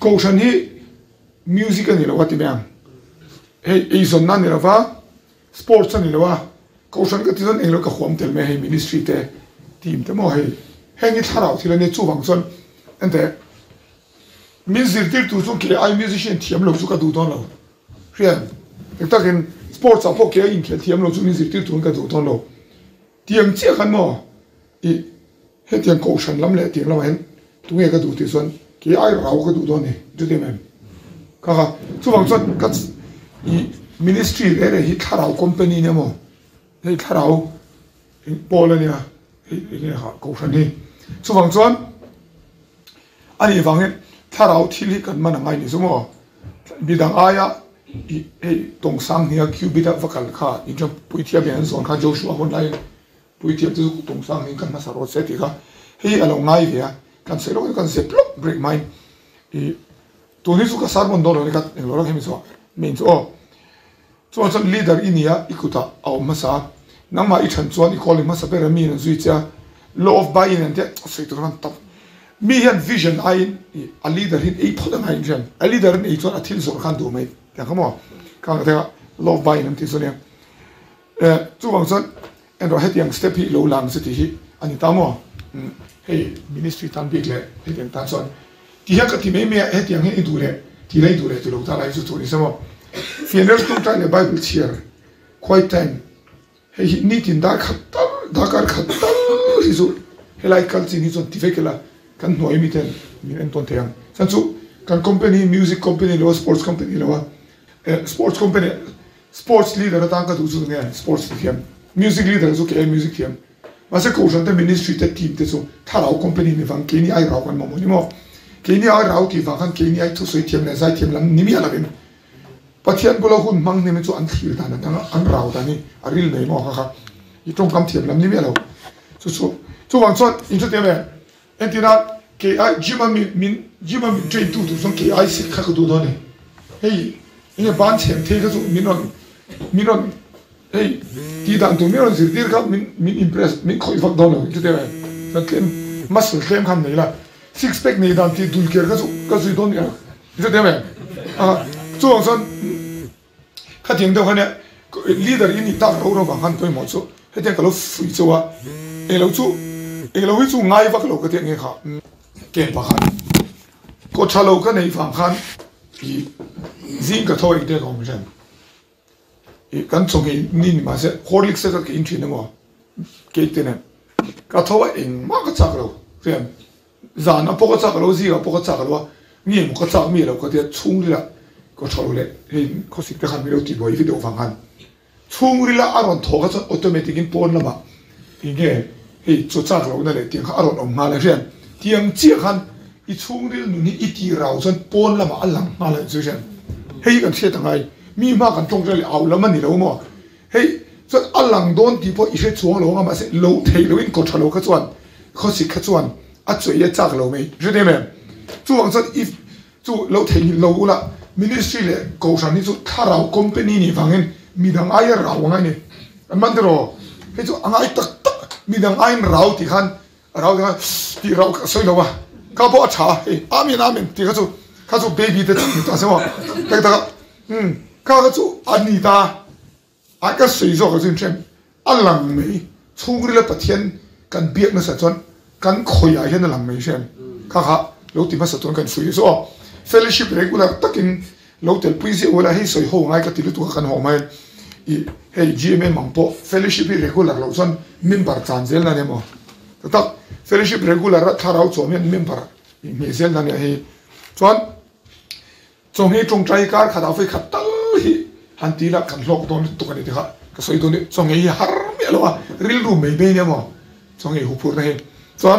câu chuyện hi music anh là gì vậy hey Asian nan là va sports anh là va câu chuyện cái thứ anh là cái khoam tel me hey ministry te team te mo hey hey cái thảo thì là nên chú vắng xuân anh thế music tiêu tu xuống kia ai musician team lo chú cái đủ ton lo riêng cái ta cái sports à phố kia in kia team lo chú music tiêu tu cái đủ ton lo tiếng chia khăn mò hết tiếng câu chuyện lắm lẽ tiếng lắm hết tụi nghe cái đủ thì xuân cái ai rau cái đủ ton này chú thấy không cả chú vắng xuân cái ministry đấy là hít thảo company này mò hít thảo bỏ lên nha cái họ câu chuyện này chú vắng xuân anh ấy vắng hết thảo thì lý cần mà nằm ngay này chú mò bị đằng ai á tổng sang này kêu bị đằng vác khá in trong buổi tiệc bên zone khá Joshua online buổi tiệc từ tổng sang này cần mà sao sẽ thì khá hey along ngay vậy cần sẽ rồi cần sẽ block break mind tôi nghĩ cái sản phẩm đó là cái lo cái mình so cho nên leader ini ya ikuta au masa nang ma ichan chuan equally masa pera mi na zui cha law of buy-in and sei to ran top mi hian vision a leader hin ei phoda mai jan a leader nei chuan a thil zor khan du mai ta kamo ka ta law of buy-in ti sonia chu wang chuan and ro hetiang step hi lo lang se ti hi ani ta mo hey ministry tan big le hetiang ta chuan ti ha ka ti me hetiang he du le ti lai du le tu lo ta lai chu ni samo funeral tung trai le Bible cheer quite time hey need in dark khatar hizu helai kalchi ni chon tifekela kan noi miten min en ton teang sanchu kan company music company lo sports company lo sports company sports leader ta ka du chu nge sports team music leader zu ke music team ma se ko jan te ministry te team te chu tharau company ni wang ke ni ai rau kan mo ni mo ke ni ai rau ti wang kan ke ni ai thu soi team le zai team lam ni mi ala ben pathian bula hun mang ne me chu an thil ta na an rau ta ni aril nei mo kha I trong kam thiam lam ni me lo chu wang chon in chu te me entina ke ai jima min train tu song ke ai sit kha du do ne hey ine ban chem the ka chu minon hey ti dan tu minon zir dir ka min impress min khoi fak do no chu te me na kem muscle kem khan nei la six pack nei dan ti dul ker ka chu do ne chu te me chu wang chon khá tiếng đâu này leader ini ta lâu rồi vàng tôi một số hết tiếng cái lúc free cho à lâu chú ngay vác lâu cái tiếng nghe khác kẹt vàng có cha lâu cái này vàng khăn thì riêng cái thôi để không xem cái trong cái nín mà sẽ Horlicks sẽ cái in chuyện mà cái tên này cái thôi anh mà cái chắc lâu xem giờ nó bao cái chắc lâu gì à bao cái chắc lâu nghe một cái chắc mi lâu cái tiếng chung đi làก็ชอบเลยเห็นเขาสิ่งที่เขาไม่รู้ที่บ่อยวิดีโอฟังกันช่วงเวลาอารมณ์โถก็จะอัตโนมัติกินปนละมั้งอย่างเงี้ยเฮ้ยจุดจ้าเราเนี่ยเตียงเขาอารมณ์ออกมาเลยเช่นเตียงเจี๊ยกันอีช่วงเรื่องนี้อีที่เราจนปนละมั้งอันหลังมาเลยเช่นเฮ้ยกันเชื่อตั้งไงมีมากกันตรงใจเลยเอาแล้วมันนี่เราหมดเฮ้ยจนอันหลังโดนที่พออีเช่ช่วงเราก็มาเสร็จเราเทเราอินกดเราก็ชวนเขาสิ่งเขาชวนอัดช่วยจ้าเราไหมใช่ไหมช่วงจนอีจู่เราเทเราละministry เลยกูฉันนี่จู่ถ้าเรา company นี่ฟังเห็นมีดังไอ้เราไงเนี่ยมันเดี๋ยวเฮ้ยจู่ไอ้ตักมีดังไอ้เราที่ขันเราที่เราสวยแล้ววะข้าพเจ้าเฮ้ยอามินที่เขาจู่ baby เด็กตัวใช่ไหมแต่ข้าจู่อันนี้ตาไอ้ก็สวยจริงๆเช่นอันหลังไม่ช่วงนี้เราปะเทียนกันเบียดมาสักจนกันคอยไอ้เห็นหลังไม่เช่นข้าเราที่มาสักจนกันสวยจนfellowship regular takin local puisi wala hi soi ho ngai ka tilu tu kan ho mai hey GMM mangpo fellowship regular lo son member chanzel na ne mo ta fellowship regular tharau chomen member ni zel na ne hi chon chong he chong trai kar khada fe khatta hi hanti la kan lok don tu kan ti kha ka soi don chong he har me lo ril ru me be ne mo chong he hu pur na he chon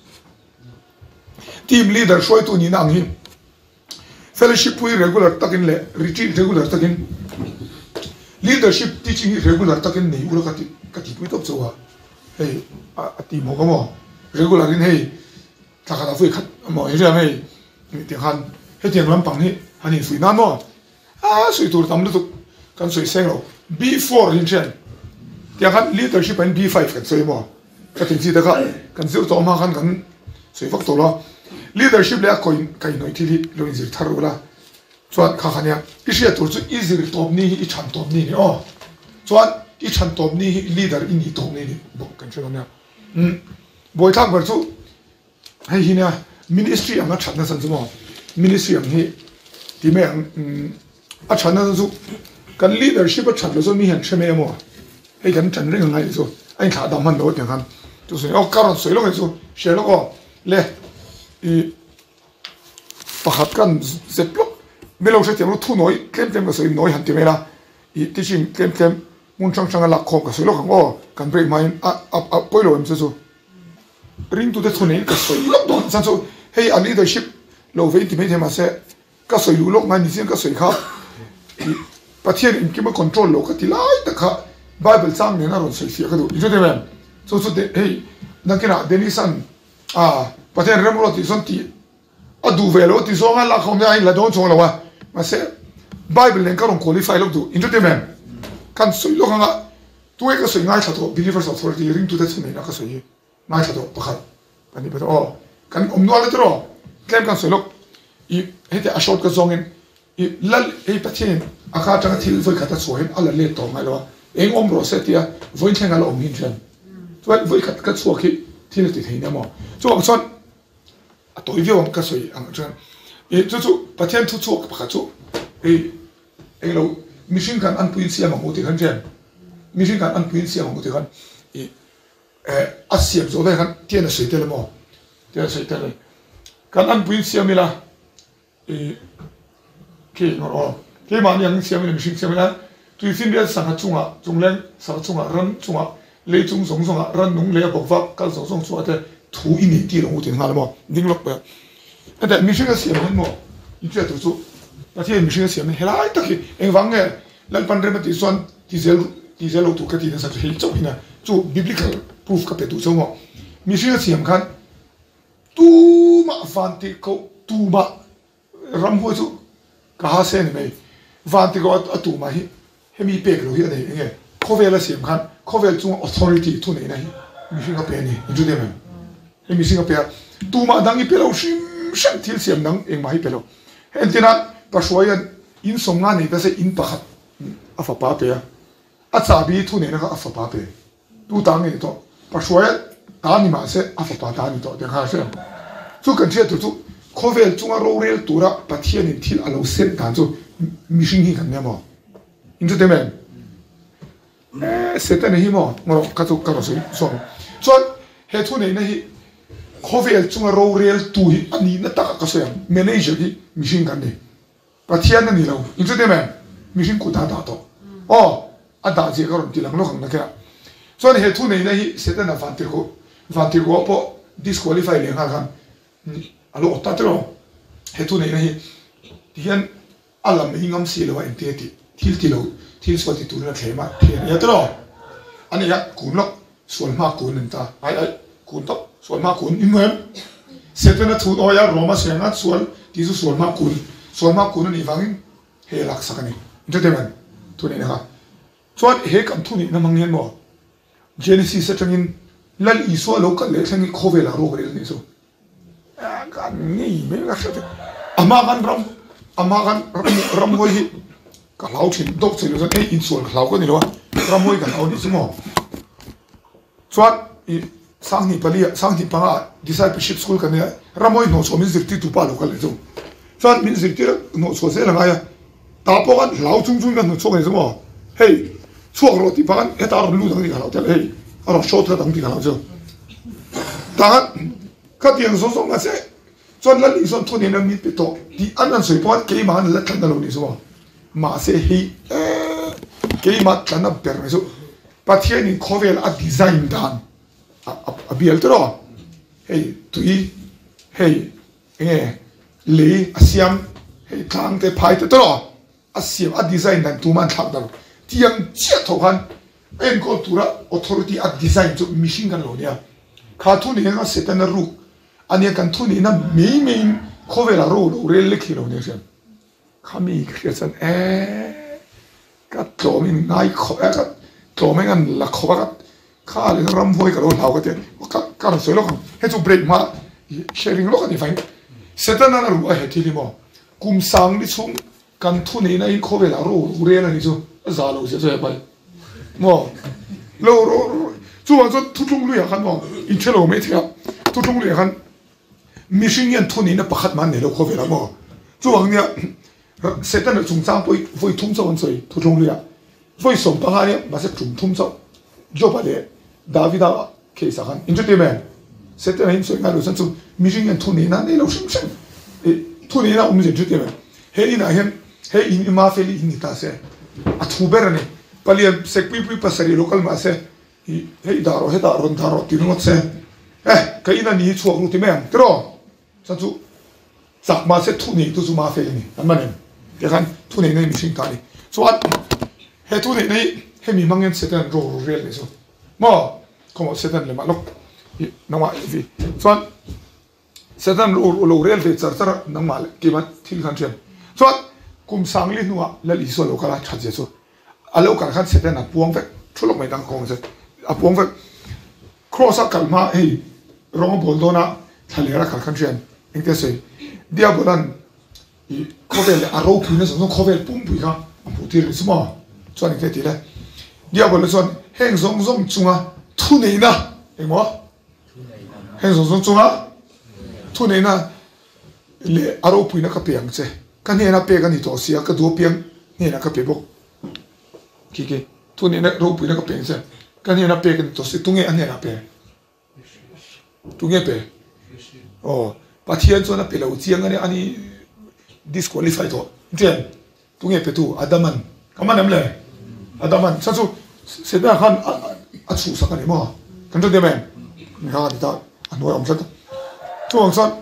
team leader shoi tu ni nang hi fellowship we regular takin le retreat regular takin leadership teaching regular takin nei ula kati pui top chowa hey ati mo ka mo regular in hey takada fui khat mo he jam hey ti han he tiang lam pang ni hani fui na mo sui tur tam lu kan sui seng lo B4 in chen ti han leadership and B5 kan sui mo ka tin ji da ka kan zir to ma kan sui fak to lo leadership le ko kai noi thi lo in zir tharu la chuan kha khania isia tur chu izir top ni I chan top ni o chuan I chan top ni leader in I top ni bo kan chona na boy thang ber chu hai hina ministry anga thatna san chu mo ministry ang hi ti me a chana chu kan leadership a chat lo so mi han cheme mo ei kan chan reng ngai so ai kha dam han do te kan tu so o karon soi lo ngai so she lo ko le I pakhat kan zeplok melo se tem lo thu noi tlem ka soi noi han ti mela I teaching tlem mun chang chang la khom ka soi lo ko kan break mind a poilo em so ring to the thune ka soi lo don san so hey a leadership lo ve ti me te ma se ka soi lu lo ngai ni sin ka soi kha pathian in kima control lo ka ti lai ta kha bible sang ne na ron soi sia ka du ju de men so de hey na kina denisan pathian remro ti son ti a du velo ti so nga la khom ai la don chong lo wa ma se bible len ka ron qualify lo du in ju de men kan soi lo nga tu e ka soi ngai tha to believers authority ring to the thune na ka soi ngai tha to pakhat ani ba o kan om no la tro klem kan soi lo I hete a short ka zongin I lal ei pathian aka tanga thil voi khata sohem ala le to mai lo eng om ro se tia voi thenga lo om hin chen tuan voi khat ka chuak hi thil ti theina mo chuak chon a toi viom ka soi ang chen e chu pathian thu chuak pakha chu e lo mission kan an puin siam mo ti khan chen mission kan an puin siam mo ti khan a siam zo ve khan tian a sei tel mo tian sei tel kan an puin siam ila ke ngor ke ma ni ang siam ni mission siam ila tu sin dia sang chunga chunglen sa chunga ran chunga le chung song song ran nung le bok fa kal song song chu ate thu I ni ti lo ti nga mo ding lok ba ate mission ga siam mo I che tu chu ta che mission ga siam he lai ta ki eng wang nge lal pan re ma ti son ti zel tu ka ti na sa he chok hina chu biblical proof ka pe tu chu mo mission ga siam khan tu ma fanti ko tu ma ram ho chu ka ha se ne vanti ko atu ma hi hemi pek lo hi ne nge khovel siam khan khovel chung authority tu ne na hi mi singa pe ni ju de me hemi singa pe tu ma dang I pe lo shim thil siam nang eng ma hi pe lo entina pashoyan in somnga ne ta se in pakhat afa pa pe a cha bi tu ne na ka afa pa pe tu dang ne to pashoyan ta ni ma se afa pa ta ni to de kha se chu kan che tu khovel chunga ro rel tura pathian in thil alo sen ta chu mission hi kan ne mo in ju de men setan hi mo ngoro ka chu ka ro so he thu ne na hi khovel chunga ro rel tu hi ani na ta ka so ya manager hi mission kan ne pathian ni lo in ju de men mission ku ta to a da je ka ron ti lang lo khang na ka so he thu ne na hi setan na vantir ko po disqualify le nga kan alo tatro he tu nei na hi tian alam hingam si lo en ti thil ti lo thil so ti tu na thema ya tro ani ya kun lo sol ma kun ta ai kun to sol ma kun in mem setena thu o ya roma se nga sol ti su sol ma kun ni wangin he lak sakani entertainment tu nei na chuan he kam thu ni na manghen mo genesis sa changin lal iso lo ka le thangi khowela ro re ni so kan ni me ga sa ama kan ram hoi hi ka lau thin dok chilo san in sol lau ko ni lo ram hoi ka lau ni sumo chuan I sang ni pa discipleship school kan ya ram hoi no so min zirti tu pa lo ka le zo chuan min zirti no so se la ga ya ta po kan lau chung kan no chok ni sumo hey chuak ro ti pa kan eta lu dang ni ka lau tel hey aro short ka dang ti ka lau zo ta ka tiang so ma se chuan la li son thoni na mi pe to ti an soi po ke ma la than na lo ni so ma se hi ke ma than na per so pathian in khovel a design dan a biel tro hey tui hey nge le asiam hey thang te phai te tro asiam a design dan tu man thak dal tiang chia tho han en ko tura authority a design to machine kan lo nia kha thu ni nga setan na ru ani kan thu ni na me khowela ro re le khilo ne sen khami khresan ka tomin ngai kho ka tomen an la kho ka kha le ram hoi ka ro lau ka te ka so lo he chu break ma sharing lo ka ni fine setan na ru a he thili mo kum sang ni chung kan thu nei na in kho vela ro re na ni chu za lo se so pai mo lo ro chu wa chu thu chung lu ya khan mo in chelo me thia thu chung lu ya khan mission yan thu nei na pakhat man ne lo kho vela mo chu wang nia setan na chung chang poi voi thum so on soi thu chung lu ya voi som pa ha ne ma se chung thum so jo pa le davida ke sa khan in chu me setan hin so na lo san chu mission yan thu nei na ne lo shim shim thu nei na um je chu me he ina hem he in ma feli in ta se a thu ber ne pali sekpi pi pasari local ma se he daro ti no se kai na ni chuak lu ti me tro sa chu sak ma se thu nei tu chu ma feli ni amanem ke kan thu nei nei mission ta ni so at he thu nei nei he mi mangen setan ro real ni so mo como setan le ma lok na ma vi so setan lo real de char na ma ke ma thil khan chen so kum sangli nuwa la li so lo kala chaje so alo kan khan setan na puang vek thulok mai dang kong se a puang vek cross a kalma ei rong boldona thalera kal khan chen engte se dia bolan I kovel a ro pune so kovel pum pui ka pu tir sma so ni te le dia bolan so heng zong chunga thu nei na engmo heng zong chunga thu nei na le a ro pui na ka piang che kan he na pe kan ni to sia ka do piang ni na ka pe bo ki thu nei na ro pui na ka piang che kan he na pe kan to se tunge an he na pe tunge pe oh pathian so na pe lo chiang ani disqualified to jen tunge pe tu adaman kaman amle adaman sa chu se da khan a chu sa kan mo kan to de men ha di ta anoi om sa chu ang san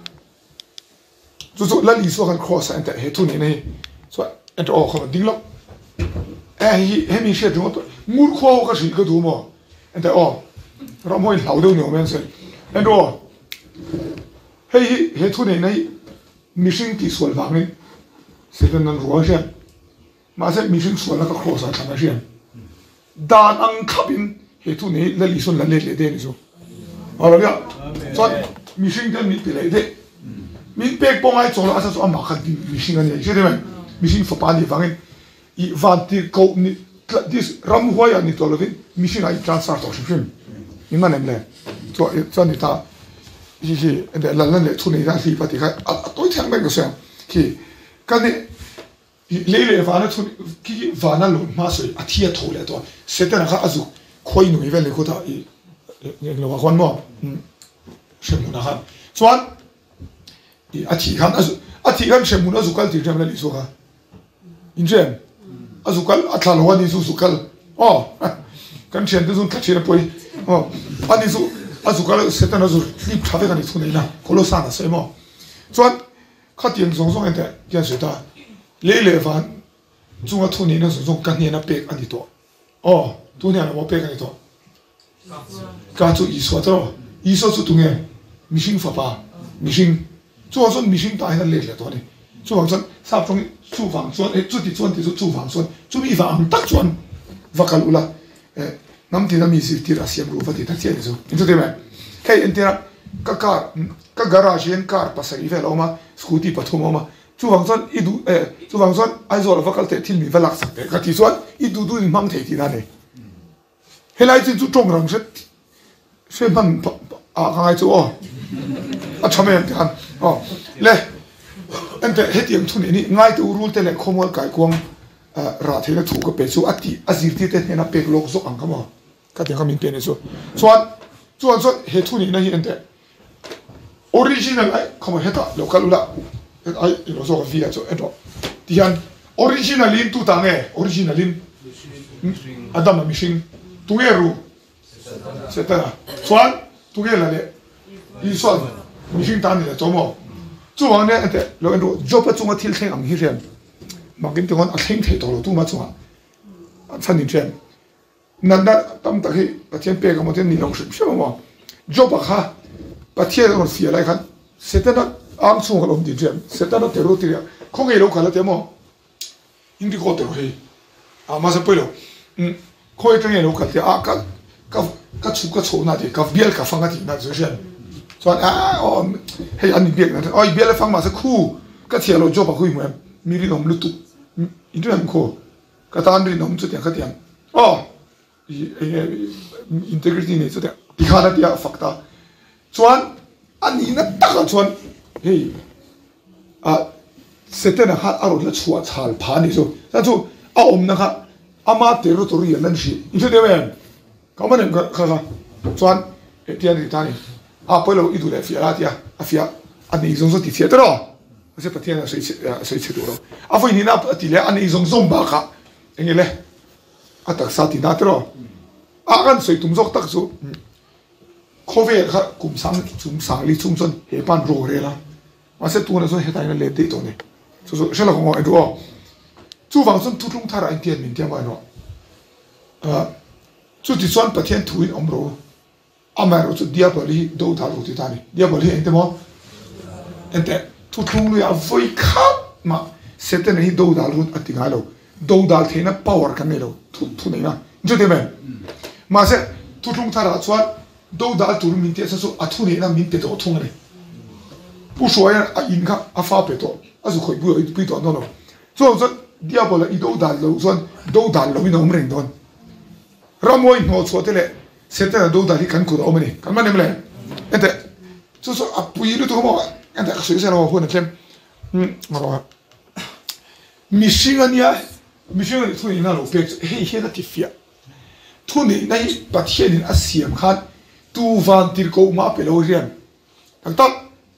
chu la li so kan cross and he tu ni nei so and all kho ding lo he mi she du to mur kho ka shi ka du mo and all ro mo lau do ni o men se and all he tu ni nei mission ti sol wang ni setan nan ruwa shen ma se mission sol la ka cross a chana shen dan ang khabin he tu nei la li son la le de ni so ala ya so mission kan ni pele de min pek pong ai chol asa so ama khan di mission ani je de men mission fo pa ni wang I van ti ko ni dis ram huaya ni tolovin mission ai transfer to shin ni man emle so ni ta 이게 근데 랄란에 투네 다시 바티가 또 장면 거서 기 근데 레레 바나 투 기 바나로 마서 아티야 토래도 세테나가 아주 거의 노이벨레 고다 이 내가 관모 셴무나가 소안 이 아티간 아주 아티간 셴무나 주칼 디jamla 리소가 인제 아주 칼 아탈로와니 수수칼 kan chen de zun kachira poi ani su azuka setan azur lip thave kan thune na kolosa na semo chuan khatien zong zong ente kya seta le van chunga thune na zong kan ne na pek ani to tu ne na mo pek ani to ka chu iso to iso chu tunge mission fa pa mission chu zon mission ta na le to ni chu wang zon sa chung chu wang zon chu ti zon ti chu wang zon chu mi wang tak chuan vakal ula nam ti na mi si ti rasia gru fa ti ta chen so into de man hey entera ka garage en car pasari ve loma scooty pathum ma chu wang zon idu chu wang zon ai zo la vakal te thil mi velak sak te ka ti suan idu du in mang the ti na ne helai chu chong rang se man a ga chu a chame kan le ente hetiam thun ni ngai tu rule te le khomol kai kwang ra thela thu ko pe chu ati azir ti te na pe lok zo ang kama ka te kamin pe ne so chuan he thu ni na hi ente original ai kama heta local ula ai ro zo via cho eto tian original in tu ta nge original in adam mission tueru setara chuan tuela le I so mission ta ni le tomo chuan ne ente lo endo job chunga thil theng ang hi rian magin tingon a theng thei to lo tu ma chunga chan in chen nanda tam ta hi pathian pe ga mo ten ni long ship shoma job kha pathian on fia lai khan setana am chung ga lom di jem setana te ro ti khong ei lo khala te mo indi ko te ho hei a ma sa pelo khoi teng ei lo kha te a ka chu na ti ka biel ka fanga ti na zo shen ส่วนให้อันนี้เบียกนะอ๋อเบียกแล้วฟังมาสักคู่ก็เที่ยวเราจบไปคุยเหมือนมีเรื่องลุตุอินเทอร์เน็ตโคก็ตามเรื่องจุดอย่างก็เที่ยงอ๋ออินเทอร์เน็ตนี่จุดอย่างอีกขนาดเดียวฟักตาส่วนอันนี้นะตั้งส่วนเฮ้ยเสร็จแล้วนะครับอารมณ์ละชัวชาลพานี่สุดแต่สุดนะครับอามาเตอร์ตัวเรียนนั่นสิอินเทอร์เน็ตเขาไม่เนี่ยก็ส่วนเที่ยงที่ท่านี่พอเราอีดูเลยฟิอาร์ที่ฟิอาอันนี้ส่งสุดที่เที่ยงตลอดไม่ใช่ประเทศนั้นใส่ตัวเราฟินี่นะที่เลยอันนี้ส่งบ้าค่ะอย่างเงี้ยเลยตักสาธิตน่าตลอดกันใส่ตุ้มซอกตักสุดโควิดค่ะกลุ่มสังลิจุ่มส่วนเฮปันโรเรล่ะมาเสร็จตัวนั้นส่วนเฮตัยนั่นเลดตัวนี้ส่วนเช่นเราของไอ้ตัวจู่ฟังส่วนทุกท่าระอินเดียมินเดียมาเนาะจู่ที่ส่วนประเทศทุยอมโรอามารู้จุดเดียบลีดูดารุที่ท่านี่เดียบลีเองแต่มั้งเองแต่ทุกเลยเอาไว้ขับมาเสร็จแล้วนี่ดูดารุอัติงาโลดูดาเทน่ะ power กันนี่โลทุนี่นะจุดเดียวกันมาเสร็จทุกท่าระส่วนดูดาตุรุมินเตสสุอัทุนี่นะมินเตตัวทุ่งเลยผู้ช่วยอินค่ะฟ้าเปตัวสุขอยบุยตัวนั่นโลส่วนเดียบลีดูดาโลส่วนดูดาโลมินอมเริงโดนรำมวยหัวชัวเตเลยเสร็จแล้วดูดาที่กันกูเอามาเนี่ยกันมาเนี่ยเลยเอ็นแต่ส่วนปุยรู้ตัวมั้งเอ็นแต่สุดท้ายเราพูดนะครับมาว่ามิชิงันเนี่ยมิชิงันทุนนั่นเราเปียกเฮ้ยเฮ้ยนั่นที่ฟิอาทุนนี่ในประเทศนี้อาเซียนขันตูวันที่เขามาเปล่าเรียนตั้ง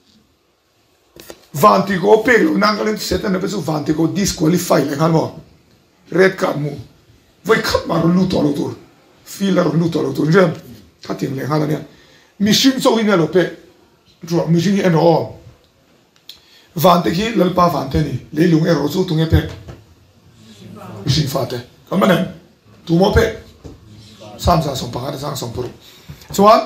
วันที่เขาเปล่านั่งกันเสร็จแล้วเนี่ยเป็นวันที่เขา disqualify เลยกันมั้ง red card มั้งไว้ขับมาลุ้นตัวฟีลลุ้นตัวเรื่องถ้าถึงเลยกันเนี่ยมิชิงโซ่เนี่ยเราเป๊ะจั่วมิชิงเอ็นโอวันที่เราป้าวันที่นี่เลยลุงเอโรซูตุงเอเป๊ะมิชิงฟาเต้ก็มันเนี่ยตัวมั่วเป๊ะ3-2ปากกัน3-2ปุ๊บส่วน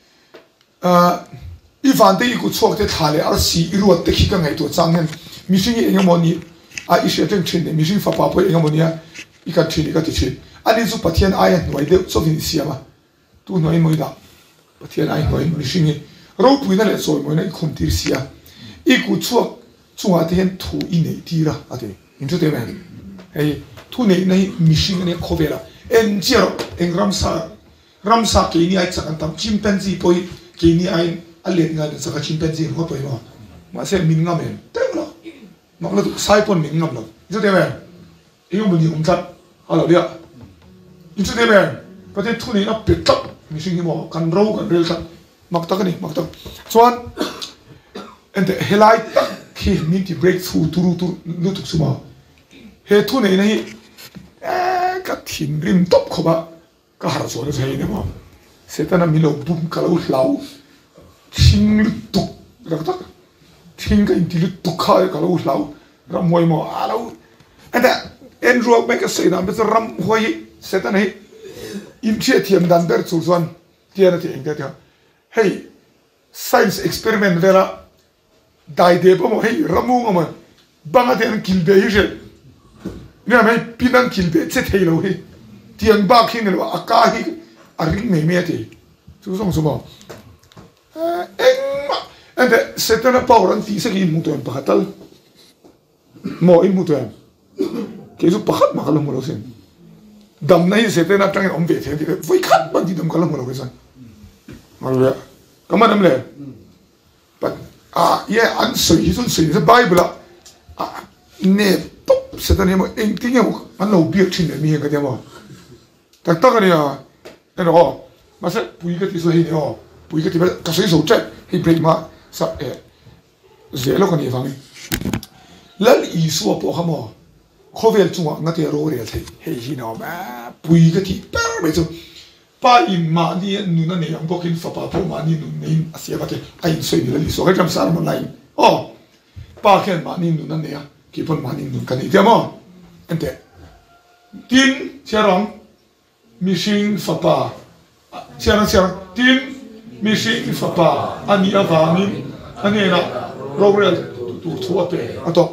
อีวันที่อีกช่วงที่ทะเลสีรู้ว่าที่ขี้กันไงตัวจังเงินมิชิงเองมันนี่อีเสียจังชินเนี่ยมิชิงฟ้าป้าไปเองมันเนี่ยอีกันชินอีกันชินอันนี้สุดประเทศไอ้หน่วยเดียวสุดที่เสียมาตัวหน่วยไม่ได้ประเทศไอ้หน่วยมิชิงเราพูดนั่นแหละส่วนหน่วยนั้นคนที่เสียอีกช่วงอาทิตย์ทูอินเดียอาทิตย์อินทุเดมันไอ้ทูเนี่ยในมิชิงเนี่ยโคเวล่าเอ็นเจอร์เอ็นรัมซาเกนี่ไอ้สักอันตั้มชิมแปนซีไปเกนี่ไอ้อะไรเงี้ยสักชิมแปนซีหัวไปมาเสร็จมินงามเองเต็มแล้วมาแล้วไซปอนมินงามแล้วอินทุเดมันเอ็งมันยิ่งจัดอะไรเดียวอินทุเดมันประเทศทูนี่น่ะเป็ดตับมิชิงนี่มั้งกันเรากันเรียลตับมักตักนี่มักตักส่วนเอ็นแต่เฮลัยตักที่มินที่ breakthrough ตุลุตุกสุมาเฮทูนี่นี่ก็ทิ้งริมท็อปเขาบ้าก็หาส่วนใช่ไหมมั้งเสร็จแล้วมีเราบุ้มกับเราทิ้งลุตุกรักตักทิ้งกันที่ลุตุกข้าวกับเรารำมวยมั้งเราแต่เอ็นรัวไม่ก็เสียดายไม่ต้องรำมวยเสร็จแล้วนี่อินเชียเทียมดันเบอร์ส่วนเทียนที่เองเดียวเฮ้ย science experiment เวลาได้เดี๋ยวผมเฮ้ยรำมูงมันบางทีนั่งกินเบย์เฉยเนี่ยไม่พี่นั่งกินเบย์เสร็จให้เราเฮ้ยเทียนบ้าขึ้นเลยว่าอากาศอาริงไม่เมียทีสุดส่งสมองเอ็งมาอันเดเสร็จแล้วพอรันตีสักอีมุตัวเองปะฮัตล์หมออีมุตัวเองเคยสุปะฮัตมาคัลมุลสินดำนั่นเสร็จแล้วตั้งแต่อมเบย์เทียนที่ไว้ขัดบางทีดำคัลมุลสินมาเลยก็มาดำเลยปัดอันสวยที่สุดสวยที่ไบเบิลเนี่ยปุ๊บเสร็จแล้วเนี่ยมันเองที่เนี่ยมันเราเบียดชิ้นเนี่ยมีอย่างเดียวมั้งแต่ตั้งแต่เนี่ยเนี่ยอ๋อมาเสร็จปุยก็ที่สวยเนี่ยอ๋อปุยก็ที่แบบกระสุนสูงเจ็ดให้เบรกมาสักเเสียแล้วกันเนี่ยฟังนี่แล้วอีสัวพวกเขามั้งเขาเวลจังหวะงั้นที่เราเรียนเฮ้ยที่น้องปุยก็ที่แบบไม่จบป้าอินมาเนี่ยนู่นนั่นเนี่ยยังบอกอินฟ้าป้าพวกมานี่นู่นนี่อาเซียบัดไอ้สวยนี่แล้วลิโซ่ให้จำสารมันไล่อ๋อป้าแค่มานี่นู่นนั่นเนี่ยกี่คนมานี่นู่นกันนี่เดี๋ยวมั้งเอ็นเตทีนเชื่อร้องมิชิงฟ้าป้าเชื่อร้องทีนมิชิงฟ้าป้าอันนี้อาบามิอันนี้นะเราเรียนตัวทั่วไปอ่ะต่อ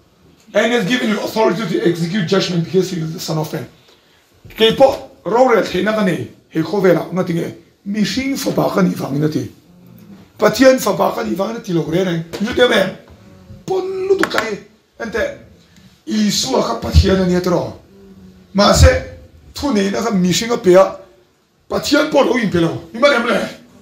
and is given you authority to execute judgment because he is the son of man เกี่ยวกับเราเรียนเห็นนั่นกันนี่เฮ้ยเขาเวลางั้นที่ไงมิชิงฟ้าป้ากันนี่ฟังนี่ทีปะเทียนฝาบากันอีฟังนั่นตีโลเรนเลยรู้เดียวแม่ปนลุตุกใจอันแต่อีสัวกับปะเทียนนี่ตรอมาเสทุนนี้นะครับมีสิ่งก็เปียปะเทียนปนเราอินเปียเรานี่มันอะไร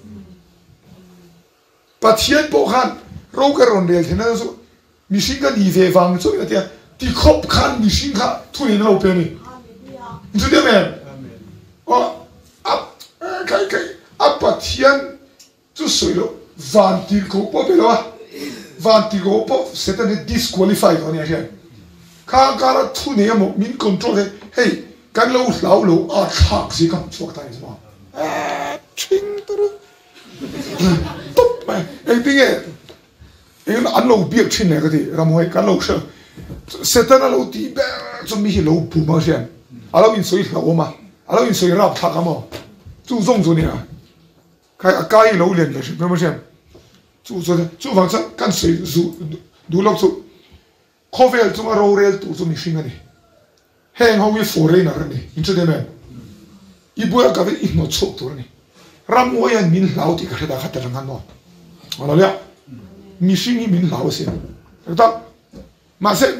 ปะเทียนปนขันเราก็รอนเรียลที่นั่นสุมีสิ่งก็ดีเฟฟังสุดที่ที่ครบขันมีสิ่งก็ทุนนี้เราเปียนี่รู้เดียวแม่อ๋ออับปะเทียนจุดสวยแล้ววันที่เขาพบไปแล้ววันที่เขาพบเสร็จแล้ว disqualify ตัวนี้ใช่ข้าการทุนนี้มันมี control เลยเฮ้ยกันเราหักสิครับช่วงท้ายใช่ไหมชิงตัวตุ๊บไปไอ้ที่อันเราเบียดชินเนี่ยก็ที่เราไม่กันเราเชื่อเสร็จแล้วเราที่แบบจะมีเราบูมมาใช่เราอินสวยเรามาเราอินสวยรับทักกันมั้ง注重做呢，开介意老练的是，怎么讲？做房子干水ดู落做，咖啡做嘛肉类都做米线的呢，很好的佛人那人呢，你知道没？一不要搞得一毛错多了呢，让我也民老的可是大家得人看到，好了了，米线的民老些，当马上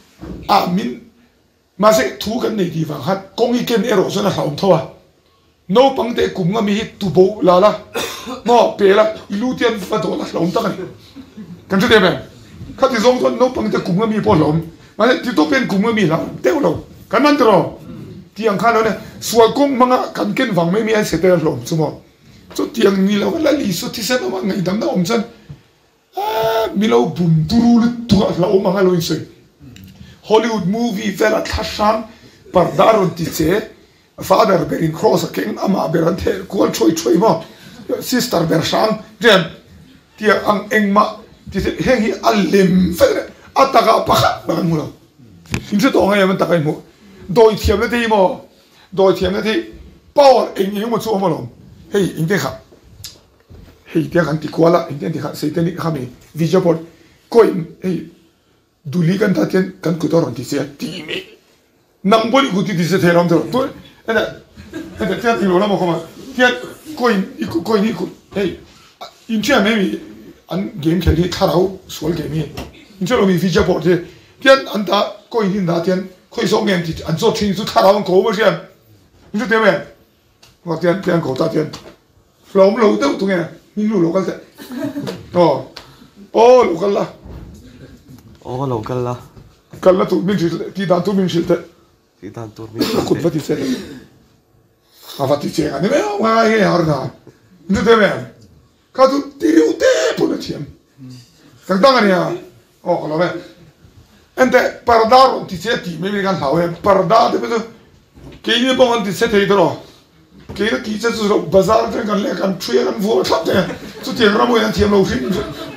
马上土跟那地方还公益跟二楼说那好头啊。no 帮的公啊咪赌博啦啦，么别了，一路电发多了，龙得个，跟住点没？他这种说 no 帮的公啊咪不龙，完了，这都变公啊咪了，掉了，干嘛的咯？这样看到呢，说公嘛个干跟房妹咪还是得龙，是么？就这样你了，那历史提升了嘛，你当那我们说，咪老bun嘟噜的多了，我们还乱说 ，Hollywood movie 为了他上，把大人的这。father berin cross king ama beran the kual choi mo sister ber sang jem tia ang engma ti heng hi alim fe ataka pakhat ban mu lo inse to ngai man takai mu doi thiam na ti mo doi thiam na ti power eng mo chu mo lo hei inte kha hei tia kan ti kwala inte ti kha se te ni kha me video board koi hei duli kan ta ten kan ku toron ti se ti me nang boli ku ti se theram to那这样听了那么好嘛？这过瘾嘿，以前没按 game 开的，他老说 game 的，你这老米飞机跑的，这按打过瘾那天可以说 game 的，按做清楚他老搞不是？你说对没？我这样搞大天，老不老都懂呀？你路老个哦老个啦， 老个啦， กันละตัวมินชิลที่ด้านตัวมินชิลเตะคุณฟัดที่เสร็จฟัดที่เจ้าเนี่ยไม่เอาง่ายๆฮาร์ดนะนี่เท่าไหร่ข้าตัวตีริวเตะปุ่นเทียมต่างๆกันเนี่ยโอ้ก็แล้วไหมอันแต่ปาร์ดาร์ที่เจ้าที่ไม่มีการเผาเองปาร์ดาร์ที่เป็นตัวเกี่ยวกับมันที่เสร็จที่ตัวเกี่ยวกับที่เจ้าสุดบาซาร์ที่กันเล่กันช่วยกันวัวทับเนี่ยสุดที่เราไม่ยังเทียมเราสิ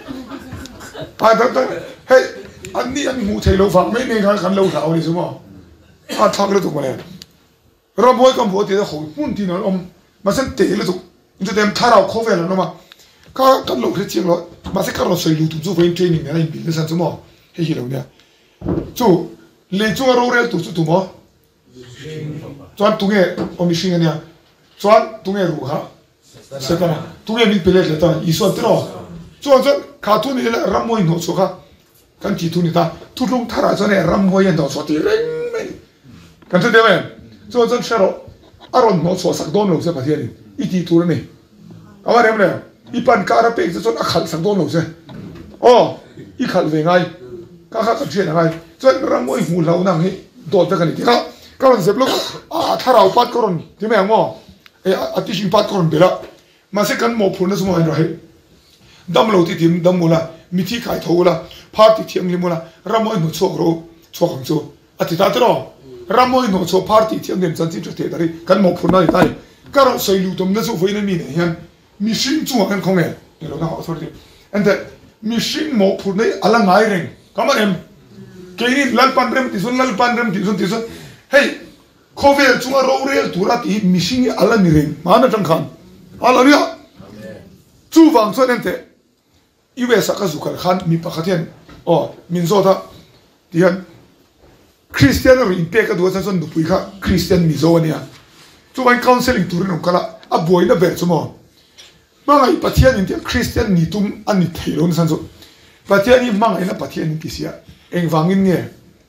แต่เฮ้ยอันนี้อันหูเทเราฟังไม่มีการกันเราเผานี่ใช่ไหมทักเลยถูกไหมเราไม่กันบัวที่จะหอยปุ่นที่นั่นมาเส้นเตะเลยถูกมันจะเต็มท่าเราโคเวลแล้วมาก็กันเราที่จริงเรามาเส้นกันเราใส่ลูถูกจู่เป็นเทรนนิ่งเนี่ยบินเลยสันจุ๊มอให้เห็นเราเนี่ยจู่เลยจู่เราเรียนถูกจู่มั้งจวนตรงนี้มีสิ่งเนี่ยจวนตรงนี้รู้ฮะเสร็จแล้วตรงนี้มีเปลือกเลยตอนอีส่วนที่เราจวนขาทุนนี่แหละรำมวยหนวดสุขะกันจีทุนนี่ท่าทุนลงท่าเราจวนเนี่ยรำมวยยันดอกสวัสดีเร่งไม่กันจะเดี๋ยวไหมจวนเชื่อเราอารมณ์หนวดสวสักโดนเราเสียประเทศนี้อีทีทุนนี่เอาไว้เดี๋ยวไหมอีปันการะเป็กจะจวนขัดสักโดนเราเสียอ๋ออีขัดเวงไงก็ขัดเชื่อยังไงจวนรำมวยหูเรานั่งให้โดนไปกันนี่ที่เขาก็มันเสร็จแล้วถ้าเราปัดก่อนที่แม่งว่าอาทิตย์ชิงปัดก่อนไปละมาเสกันหมอพูนนั่นสมัยนั้นดัมเราที่ทีมดัมมูละมิธีขายทูละพาร์ตี้เที่ยงลิมูละรำมวยหนุ่มโชครู้โชคของโชอาทิตย์นั้นเรารำมวยหนุ่มโชพาร์ตี้เที่ยงเดิมจันทร์จุดเทตารีกันหมอพูนนั่นได้ก็เราใส่ลูตมนั่นสุดไฟนั่นมีเนี่ยยังมีสิ่งจั่วกันของเองเดี๋ยวเราต้องขอโทษทีอันแต่มีสิ่งหมอพูนนี่อะไรง่ายเร่งก็มาเอ็มเกี่ยนี่ลัลปันเริ่มที่สุดลัลปันเริ่มที่สุดเฮ้ยโควิดจังเราเรียลตัวละที่มีสิ่งอะไรนี่เร่งมาไม่จังขันอะไรเนี่ยจู่ฟังส่วนนั้นแต่อีเวสักสุขันขันมีปากเทียนอ๋อมินโซท่าที่ฮันคริสเตียนเราอินเตอร์ก็ดูว่าส่วนดูปุยค่ะคริสเตียนมิโซเนี่ยจู่วันคอนเซิลิงตัวเรื่องของกันละอ่ะบ่อยนะเบิร์ดสมอ mangai pathian in Christian ni tum ani theilon san so pathian ni mangai na pathian in kisia eng wangin nge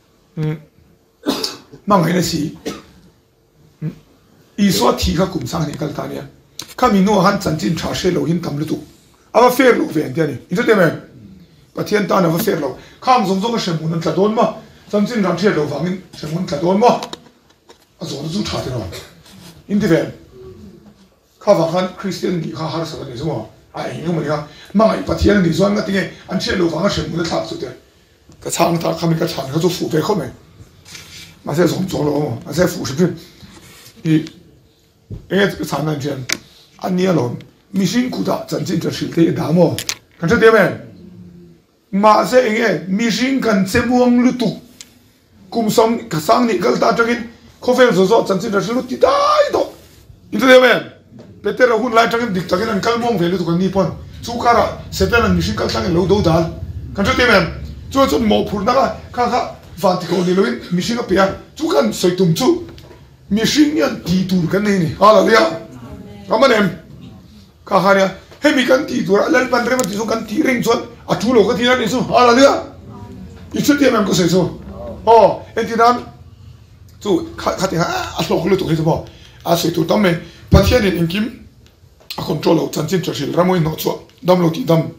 mangai na si iso thi kha kum sang ni kal ta nia khami no han chan chin tha she lo hin tam lu tu ava fair lo ve ania ni into te me pathian ta na va fair lo kham zong zong she mun tla don ma chan chin rang the lo wangin she mun tla don ma a zo zu tha te ro in the kha wa han Christian ni kha har sa ni so ai ngi mo ya mangai pathian ni zon nga tinge an che lo wang she mun tha su te ka chang ta khami ka chang ka zo fu ve kho me ma se zong zong lo ma se fu shi bin i 에 장난전 아니야론 미신구다 전진저 실대 다모 간저 되면 마세 이게 미신 간 세무엉루뚝 꿈성 가상니 걸다 저긴 코펠소서 전진저 실루 디다이도 이도 되면 베테라 훈 라이트긴 딕타긴 칼몽 벨루도 간 니폰 수카라 세테는 미신 깔상에 로도다 간저 되면 저좀 뭐 풀다가 카카 반티코니로인 미신가 피야 주간 소이tum주 미신년 디두르 간네니 알아야 아마넴 카하랴 헤미간 디두르 알랄 반레마 디소 간 디링존 아투로 가 디라니소 알아야 이츠티엠 거세소 엔티남 주 카티가 아소글로 해서 뭐 아세토 담메 파티아니 인김 아 컨트롤로 찬진 저실 라모인 노초 담로티 담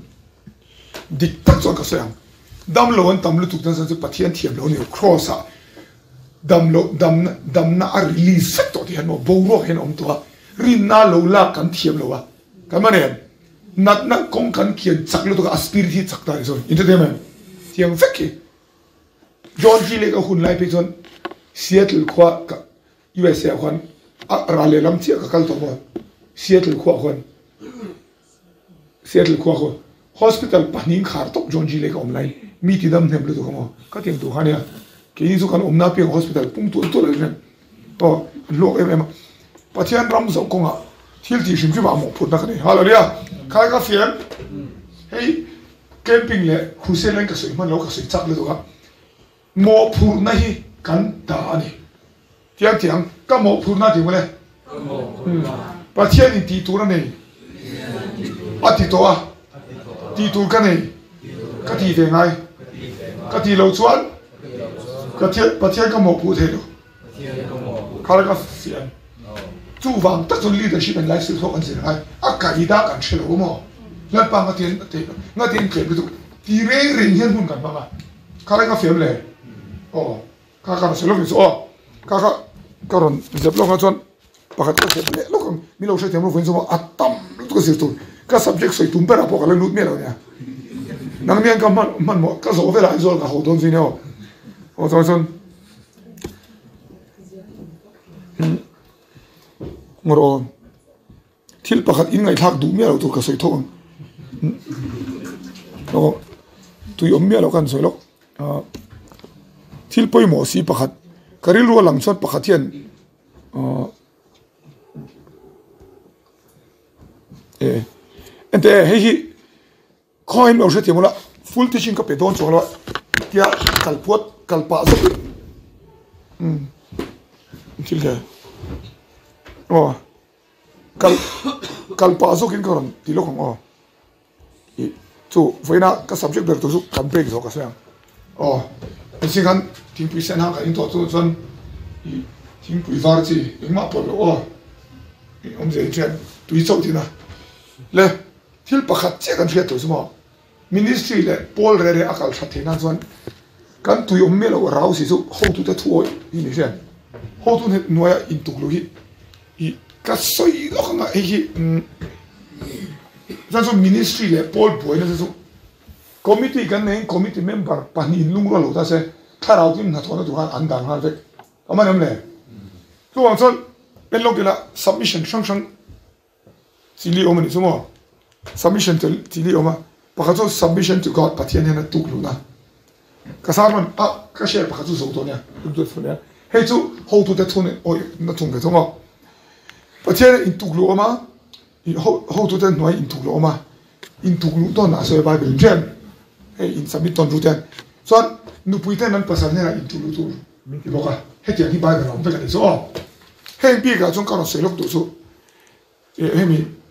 딕탁 저가서양 담로원 담로 tuk단서 파티안 티엠로니 크로사 damlo damna a release to ti no boro hen om to rinna lo la kan thiam lo wa kamane nat na kong kan kian chaklo to ka spirit hi chakta so entertainment tiang feki John G le ka hun lai pe jon Seattle khwa ka USA khwan a rale lam chi ka kal to mo Seattle khwa hospital paning khar tok John G le ka online mi ti dam nem lo to mo ka tiang to hania kini su kan omna pe hospital pung tu to le ne lo em pathian ram zo konga thil ti shim ba mo phut na khani hallelujah khai ka fiam hey camping le khuselen ka soi man lo ka soi chak le to ka mo phur na hi kan ta ani tiang ka mo phur na ti mo le pathian ti tu na nei ati to a ti tu ka nei ka ti ve ngai ka ti lo chuan pathian ka mo pu the lo khar ka fian chu wang ta chun leadership and life skill kan sin ai a ka ida kan chelo mo la pa ma tien te nga tien ke bu ti re hian hun kan ba khar ka fiam le ka se lo so ka ron je lo ka chon pakhat ka se le lo kan mi lo se tem lo fen so atam to se to ka subject so tum pera po ka lu me lo nya nang mian ka man mo ka so ve la zo ka ho don sin yo 어서선 뭐로 틸바가 인가이 탁 두미야로 또 가서 통 또 연미야로 간 소로 틸보이 모시 바깥 가릴로 랑선 바깥이엔 근데 헤히 코인 오셔티 몰라 풀티신 거 배돈 줘라 tia kalpuat kalpa so tilga kalpa so kin karon tilo kong chu voina ka subject ber to su campaign so ka sayang singan ting pisen ha ka into to son ting pui varti ma por je chen tu i so tina le til pakhat che kan thia to sumo ministry le Paul re akal thatina zon kan tu yom melo rau si so how to that wo ni sen how to net noya intuklu hi ka soi lo nga hi so ministry le Paul boy na so committee kan ne committee member pani lungro lo ta se tharau kim na thona duhan andang ha ve amanam le so wang son pen lo kila submission sang sili omani so mo submission to sili oma pakhato submission to God pathian na tuklu na kasarman ka share pakhato so to nya tu so nya he chu how to that thone oi na thung ke thonga pathian in tuklu oma how to that noi in tuklu oma in tuklu to na so bible jam he in submit ton rutan so nu puiten nan pasal na in tuklu tu mi boka he ti bible ram pe ka so he pi ka chung ka no se lok tu so he mi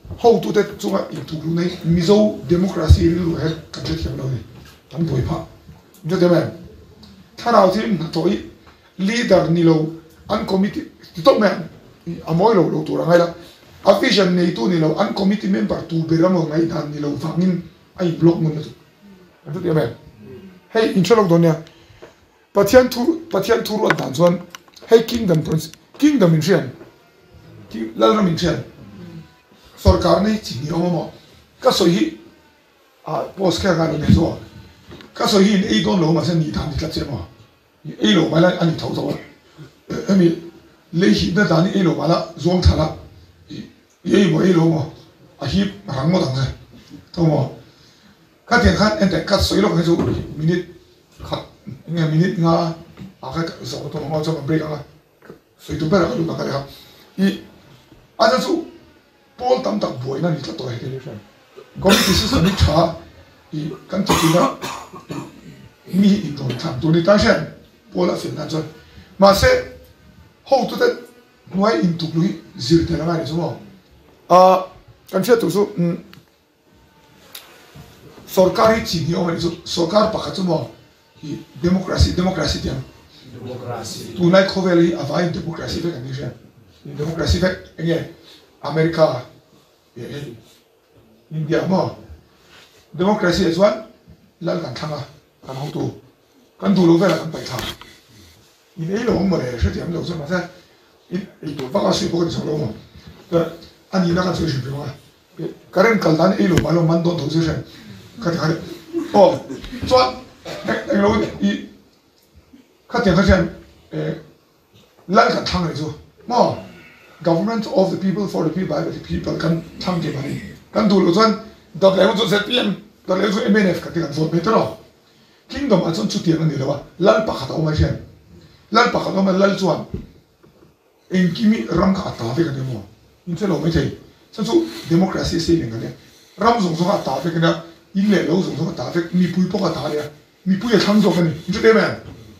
how to that chunga into nei mizo democracy ru he kan che thiam lo ni tam boi pha jo de man tharau thim na toi leader ni lo an committee to man amoi lo tu ra ngai la a vision nei tu ni lo an committee member tu beramo ngai dan ni lo fangin ai block mun tu jo de man hey in chalok donia pathian thu ro dan chuan hey kingdom in rian ki lalram in rian सरकार ने चीनी ओमो का सोही पोस्ट क्या करने में जो का सोही इन एक दोन लोग में से निधान निकल चले मो एक लोग वाला अन्य थाउ थाउ अमी ले ही न दानी एक लोग वाला जोंग थाला ये मो एक लोग मो अही रंग मो दंगे तो मो का तें खान एंटे का सोही लोग में जो मिनट खात इंगे मिनट ना आगे जो तो मो जो ब्रेक आगा सोही तो बेरा का लोग का ये आज जो Paul tam tak boy na ni tla to he ke le committee system ni tha I kan ti na mi I don tham to ni ta shen Paul a fin na chon ma se how to that noi into lui zir te na ni so mo kan che tu so sarkari chi ni o ni so sarkar pa kha mo I democracy tiam democracy tu nai khoveli avai democracy ve kan ni shen democracy ve again America, India more democracy as well. Lal kan thanga kan how to kan du lo vela kan pai tha. In ei lo mo le she tiam lo so ma sa in to va ka sui bo ni so lo mo. Ta ani na kan so shi ma. Karen kal dan ei lo ma lo man do do se she. Ka ta oh chuan ei lo I ka tiang ka chen lal kan thanga ni so mo government of the people for the people by the people kan tham ke bani kan du lo chuan da le zo ZPM da le zo MNF ka ti kan vote metro kingdom a chon chu tiang ani lo wa lal pa kha o ma shen lal pa kha o ma lal chuan en kimi ram ka ta ve ka de mo in che lo me thei sa chu democracy se ning ka le ram zong zong ka ta ve ka na in le lo zong zong ka ta ve mi pui po ka ta le mi pui ya tham zo ka ni in che de me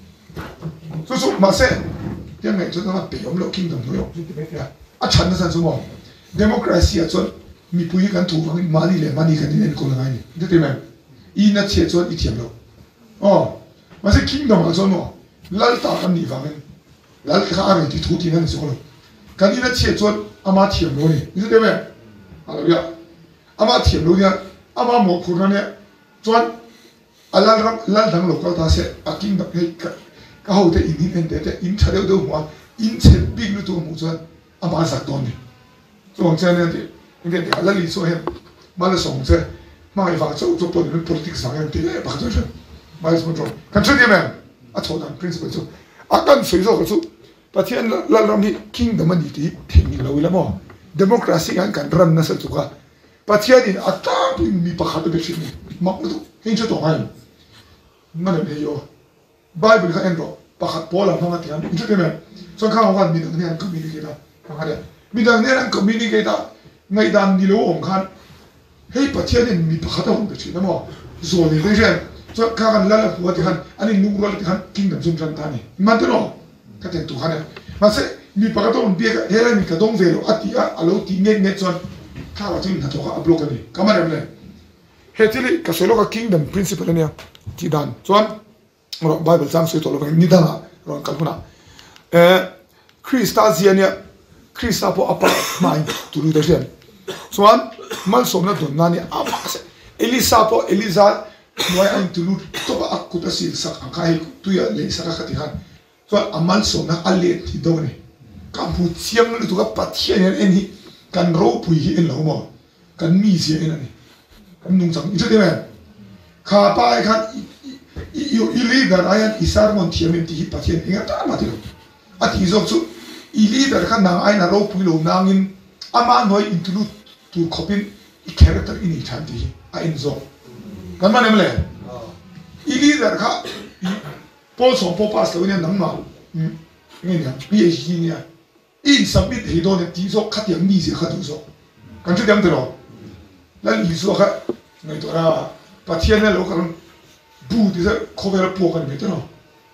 so ma se yang ngai chu na pe yom lo kingdom lo yo a chan na san su mo democracy a chon mi pui kan thu wang mani le mani kan ni ko la ngai ni de me I na che chon I thiam lo oh ma se kingdom a chon mo lal ta kan ni wang lal ka a ri ti thu ti na so lo kan I na che chon ama thiam lo ni de me alo ya ama thiam lo ya ama mo khu na ne chon alal ram lal dang lo ka ta se a kingdom ka ho te in chadeu do mo in che big lu to mo chuan a ba sak ton ni so wang chen ne de in de la li so he ma le song che ma I fa zo to ni politics sa yan ti le ba zo che ma is mo tro kan che de me a cho dan principle so a kan sui so so pa thian la ram hi kingdom ni ti thing ni lo la mo democracy kan ran na sa chu ka pa thian in a ta mi pa kha de chi ni ma lu hin che to hai ma le yo Bible ka endo pakhat pola phanga tiam in che me so kha wan mi ne an communicate ka ha de mi dang ne an communicate ngai dan ni lo ong khan hei pathian in mi pakhat on be chi na mo zo ni de jen so kha kan la la pu ti han ani nu ro ti han kingdom zum jan ta ni ma de no ka ten tu han ma se mi pakhat on be ka he mi ka dong ve lo ati a lo ti nge chon kha wa tin na to ka block ni ka ma le he ti li ka so lo ka kingdom principle ne ti dan chon Bible sam sui to lo ni dana ron kalpuna Krista ziania Krista po apa mai tu lu de jen chuan mal som na don nani apa se Elisa po Eliza noi an tu lu to ba ku ta sil sak an kai tu ya le sa ka ti han chuan amal som na ale ti do ni ka bu chiang lu tu ka pathian en hi kan ro pui hi en lo mo kan mi sia en ani kan nung chang I de me kha pa ai khan I leader ayan isar mon thiamin ti pathian inga ta ma ti ati zok chu I leader khan na ai na ro pui lo nangin ama noi intulu tu khopin I character in I than ti a in zo kan ma ne mle I leader kha pol so po pas lo ne nang ma nge ne PhD ne in submit he do ne ti zo khat yang mi se khat zo kan chu dem de lo la li zo kha ngai to ra pathian ne lo kan bu di sa cover po kan me to no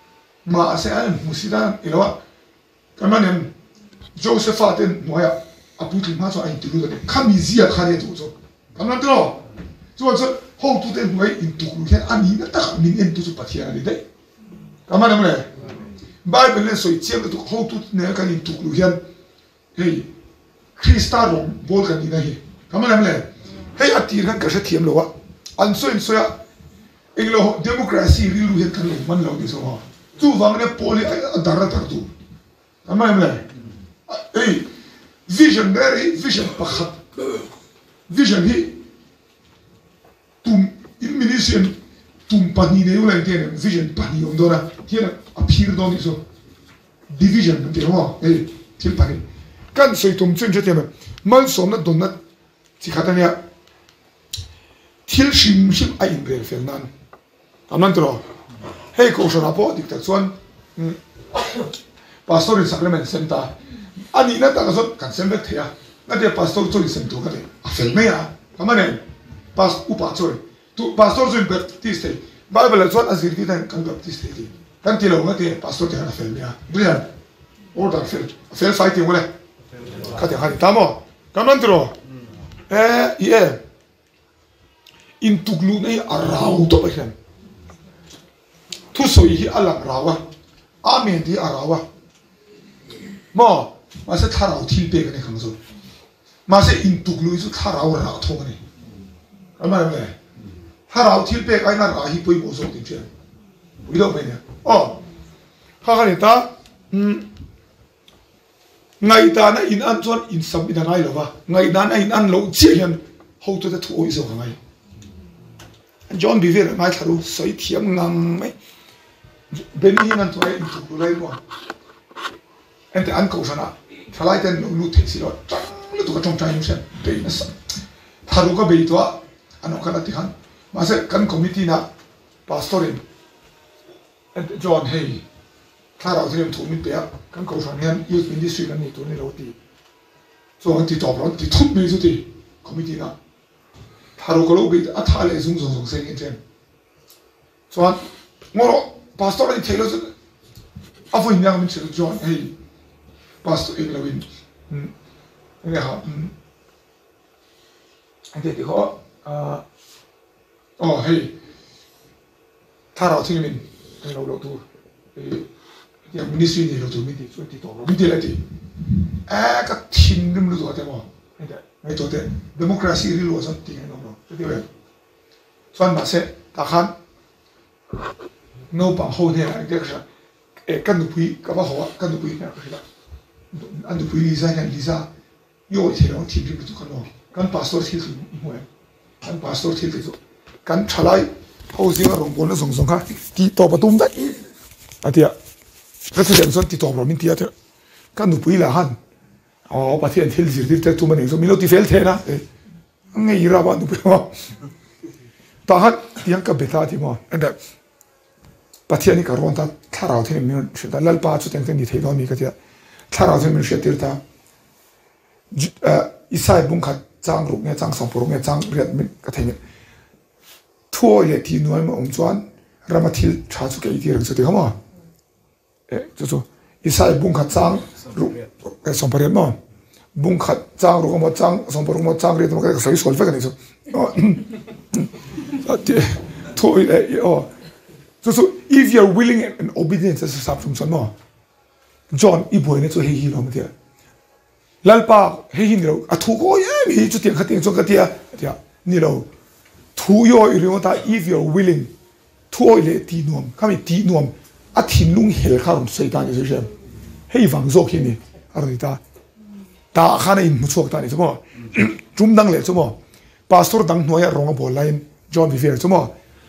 ma se an musida ilo kan ma ne Joseph aten moya apu ti ma so ai tu lu de khami zia khare tu so kamna tro so so ho tu te mai in tu lu hian ani na ta min en tu su pathia ni de kamana mle bible le so ichiam tu ho tu ne kan in tu lu hian hey krista rom bol kan ni na hi kamana mle hey atir kan ka sa thiam lo wa an so in so ya englo democracy ri lu hian kan lo man lo ni so ha tu wang ne poli dara tar tu kamana mle hey visionary vision pakhat vision hi tum in ministry tum pani ne ula intene vision pani ondora tiena appear don iso division de ho til pani kan soi tum chen chete mal som na don na chi khatania til shim shim a in rel fel nan amnan tro hey ko shona po dikta chuan pastor in sacrament center ani na ta so kan sem bek thea na de pastor choi sem tu ka de a fel me ya kamane pas upa choi tu pastor choi baptiste bible chuan azir ti tan kan baptiste ti kan ti lo nga te pastor te na fel me ya brian order fel fighting wala ka te khani tamo kaman tro ye in tuglu nei arau to bakhan tu so hi alang rawa amen di arawa mo mà sẽ thà rau thiên bê cái này không rồi mà sẽ in tục lui chút thà rau rau thô cái này cái mà này thà rau thiên bê cái nào rau hi bôi bổ sung tiền chuyện biết đâu vậy nhỉ cái này ta ngày ta na in ăn chuan in sắm in ngay rồi va ngày ta na in ăn lâu chia hiền hậu tôi đã thu ôi rồi ngày John Bevere mai thà rau sấy thiam ngang mấy bên hi ăn thôi in tục lui lấy qua anh ta ăn câu sao nào phải tên lu thích xí rồi chắc lu tụi trong trái xem đấy nó sao thà lu có bị đó anh nói cái là mà sẽ căn committee na pastorin anh John hey thà đâu thì em thu mình bé căn câu sao nên youth ministry cái này tụi này đâu thì so anh thì tỏ rồi thì thúc mình rồi thì committee na thà lu có lu bị thà lại dùng xem cái trên so anh ngồi pastorin thấy rồi à vui nhau mình sẽ John hey pastor in lawin nghe họ anh thấy thì họ hey thà nào thì mình lâu lâu tu thì ministry này lâu tu mình thì suy thì tổ mình thì lại thì các team nem lu tu thế mà ngay tu thế democracy ri lu san thì nó nó thế vậy soan mà sẽ ta khăn ngâu bằng hôn thế này cái căn được quý các bác họ căn được quý này cái đó anh được quý Lisa yo thì nó thì bị tụi con pastor thì mua kan pastor thì rồi kan chalai hậu sinh ở rồng nó song ha thì to bắt tung đấy à thì cái chuyện son thì to rồi mình thì à kan được quý là han bắt hiện thì gì thì tụi mình mình lo thì fail thế na ngay ra bạn được không ta hát tiếng cái beta thì mà anh đã bắt hiện cái ron ta thà rau thì mình sẽ ta lal pa chút tiếng thì thấy đó mình cái gì thà rau thì mình sẽ tiêu ta isai bung khat chang ruk nge chang song puruk nge chang riat min ka thein thuo le thi nuai ma ong chuan ramathil tha chu ke ti rang chu te hama chu isai bung khat chang ruk ke song pariat ma bung khat chang ruk ma chang song puruk ma chang riat ma ka sai sol fa ka ni chu thuo chu if you are willing and obedient as a substance no John iboi ne chu hi rom dia lalpa he hin ro athu ko ye mi chu tiang khating chu ka tia ni ro thu yo i ro ta if you are willing thu le ti nuam kami ti nuam a thin lung hel kharum seitan je jem hei wang zo khi ni aroi ta khana in mu chok ta ni chumo chum dang le chumo pastor dang noya ronga bol line John Bevere chumo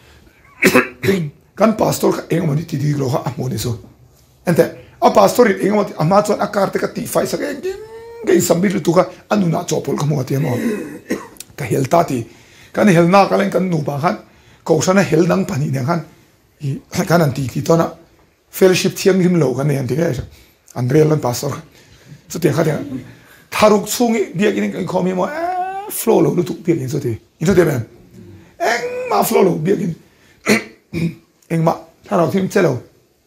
kan pastor ka engmani ti di ro ha amoni so ente a pastor in engmati ama chuan a kar te ka ti fai sa cái sambir tu ka anu na chopol ka mo ti mo ka helta ti kan helna ka len kan nu ba khan ko sana hel nang pani ne khan I kan an ti to na fellowship thiam him lo kan ne an ti ga andre lan pastor so te kha de tharuk chungi biak in kan khomi mo flow lo tu biak in so te in so te ben eng ma flow lo biak in eng ma tharau thim chelo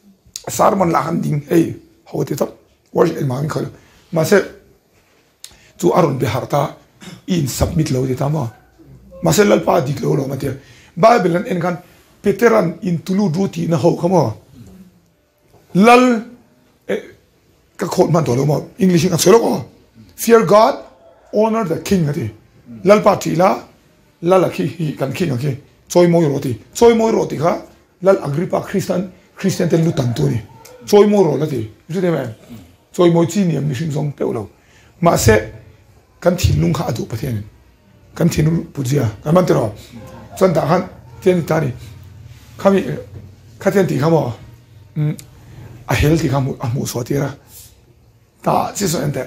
sarmon la han ding ei ho te top worship in ma min khalo ma se chu aron bihar ta in submit lo ti tama masel lal pa dik lo ma te bible an en kan peteran in tulu ruti na ho khamo lal ka khot man to lo mo english ka selo ko fear god honor the king ati lal pa ti la lal ki kan king okay choi moi roti kha lal agripa christian ten lu tan tu ni choi moi ro la ti ju de ma choi moi chi niam ni sing song pe lo ma se kan thin lung kha adu pathian kan thin pujia kan man tero chon ta han ten ta ni khami khaten ti khamo a hel ti khamo a mu so ti ra ta chi so ente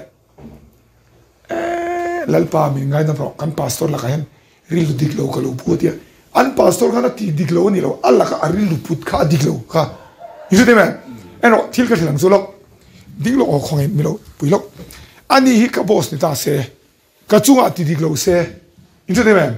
lalpa min ngai na pro kan pastor la kahen ril dik lo ka lo putia an pastor kana ti dik lo ni lo alla ka ril lu put kha dik lo kha isu de man eno til ka lang so lo dik lo khong mi lo pui lo ani hi ka boss ni ta se ka chunga ti dik lo se isu de man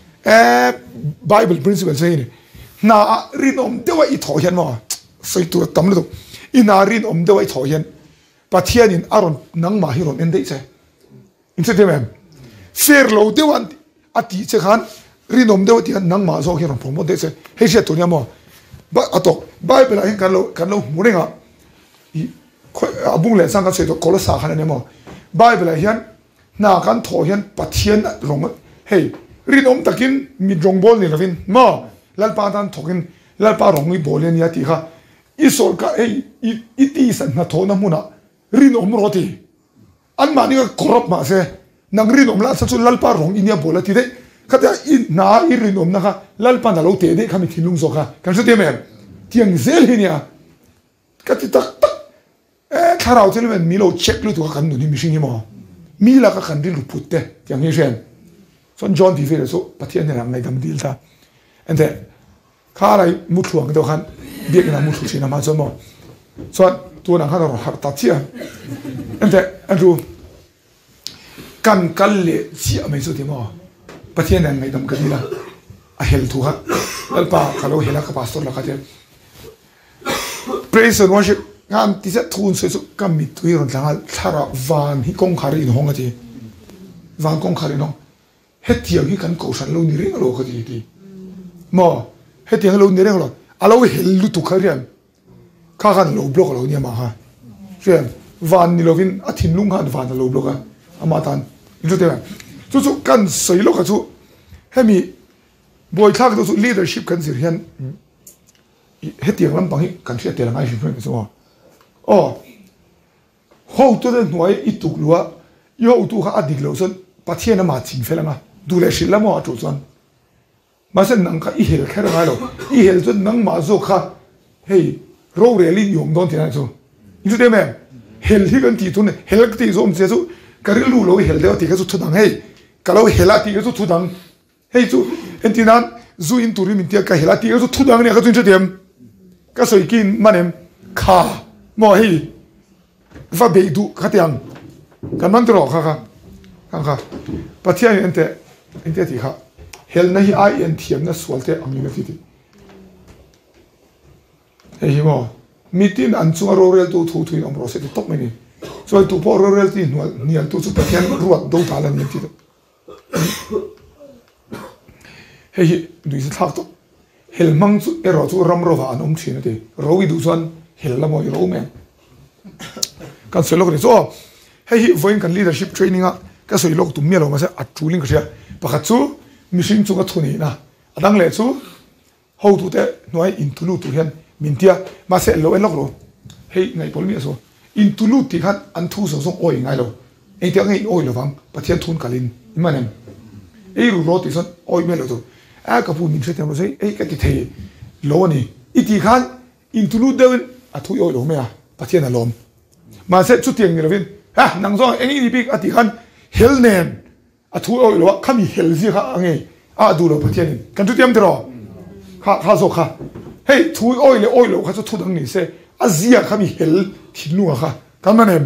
bible principle say ni na rin om de wa I tho hian mo soi tu tam lo ina rin om de wa I tho hian pathian in aron nang ma hi ron en de se isu de man fair lo de wan ati che khan rinom de ti nang ma zo hian phomo de se he se to nya mo ba ato bible hin kan lo murenga I abung le sang ka se to kol sa khan ne mo bible hian na kan tho hian pathian rong hey rinom takin mi rong bol ni lavin mo lal pa dan thokin lal pa rong I bol ni ati kha I sol ka hey I ti san na tho na muna rinom roti an ma ni ka korop ma se nang rinom la sa chu lal pa rong inia bol ati de kata na irinom na ka lalpa na lo te de kami thinlung zo ka kan so te me tiang zel hinia kati tak tak tharau tel men milo check lu tu kan nu ni mishing hi mo mi la ka kan ri lu putte tiang hi shen son john di vele so pathian ne rang ngai dam dil ta ente kharai muthuang do khan biak na muthu sina ma zo mo so tu na khan ro har ta chia ente andu kan kalle chi amai so te mo pathian an ngai dam kanila a hel thu ha alpa khalo hela ka pastor la khate praise and worship ngam ti sa thun so so kam mi tu ron tanga thara van hi kong khari in honga ti van kong khari no hetiang hi kan ko san lo ni ring lo khati ti mo hetiang lo ni ring lo alo hel lu tu kharian kha kan lo block lo ni ma ha chen van ni lovin a thin lung han van lo block a ama tan ju te chu kan sei lo ka chu hemi boy thak do leadership kan sir hian hetiang lam pang hi kan thia te langai hrim so ho to de noi I tuk lua yo tu kha adik lo son pathian ma chin felanga du le shil la mo tu son ma sen nang kha I hel khara ga lo I hel chu nang ma zo kha hey ro re lin yom don tin so ju de me hel hi kan ti tu ne hel ti zo om se su karil lu lo hel de ti ka chu thudang hey kalau helati itu tudang, hei tu entinan zu in turi mintia ka helati itu tudang ni ka tu incetem, ka soikin manem ka mo hei, va beidu katiang, kan mantro ka, patian ente ti ka, hel nahi ai entiam na sualte amina titi, hei mo mitin anchunga rorel tu thu in omrose tu top meni, so tu po rorel ti nial tu su patian ruat do talan ni titi. Hei dui se thak to hel mang chu ero chu ram ro wa an thina te rowi du chuan hel la mo ro men kan se lok ni so hei voin kan leadership training a ka soi lok tu melo ma se a tuling ka pakhat chu mission chu ka thuni na adang le chu ho tu te noi in tulu tu hian mintia ma se lo en lok ro hei ngai pol mi so in tulu ti khan an thu so so oi ngai lo ei te ngai oi lo wang pathian thun kalin imanem ei ru roti son oi melo tu a ka pu min se te mo sei ei ka ti thei lo ni iti khan in tulu de a thu oi lo me a pathian a lom ma se chu tiang ni lovin ha nang zo eng ni big ati khan hel nen a thu oi lo khami hel ji kha ange a du lo pathian kan tu tiam tro kha zo kha hei thu oi lo kha chu thu dang ni se a zia khami hel thinu kha kan manem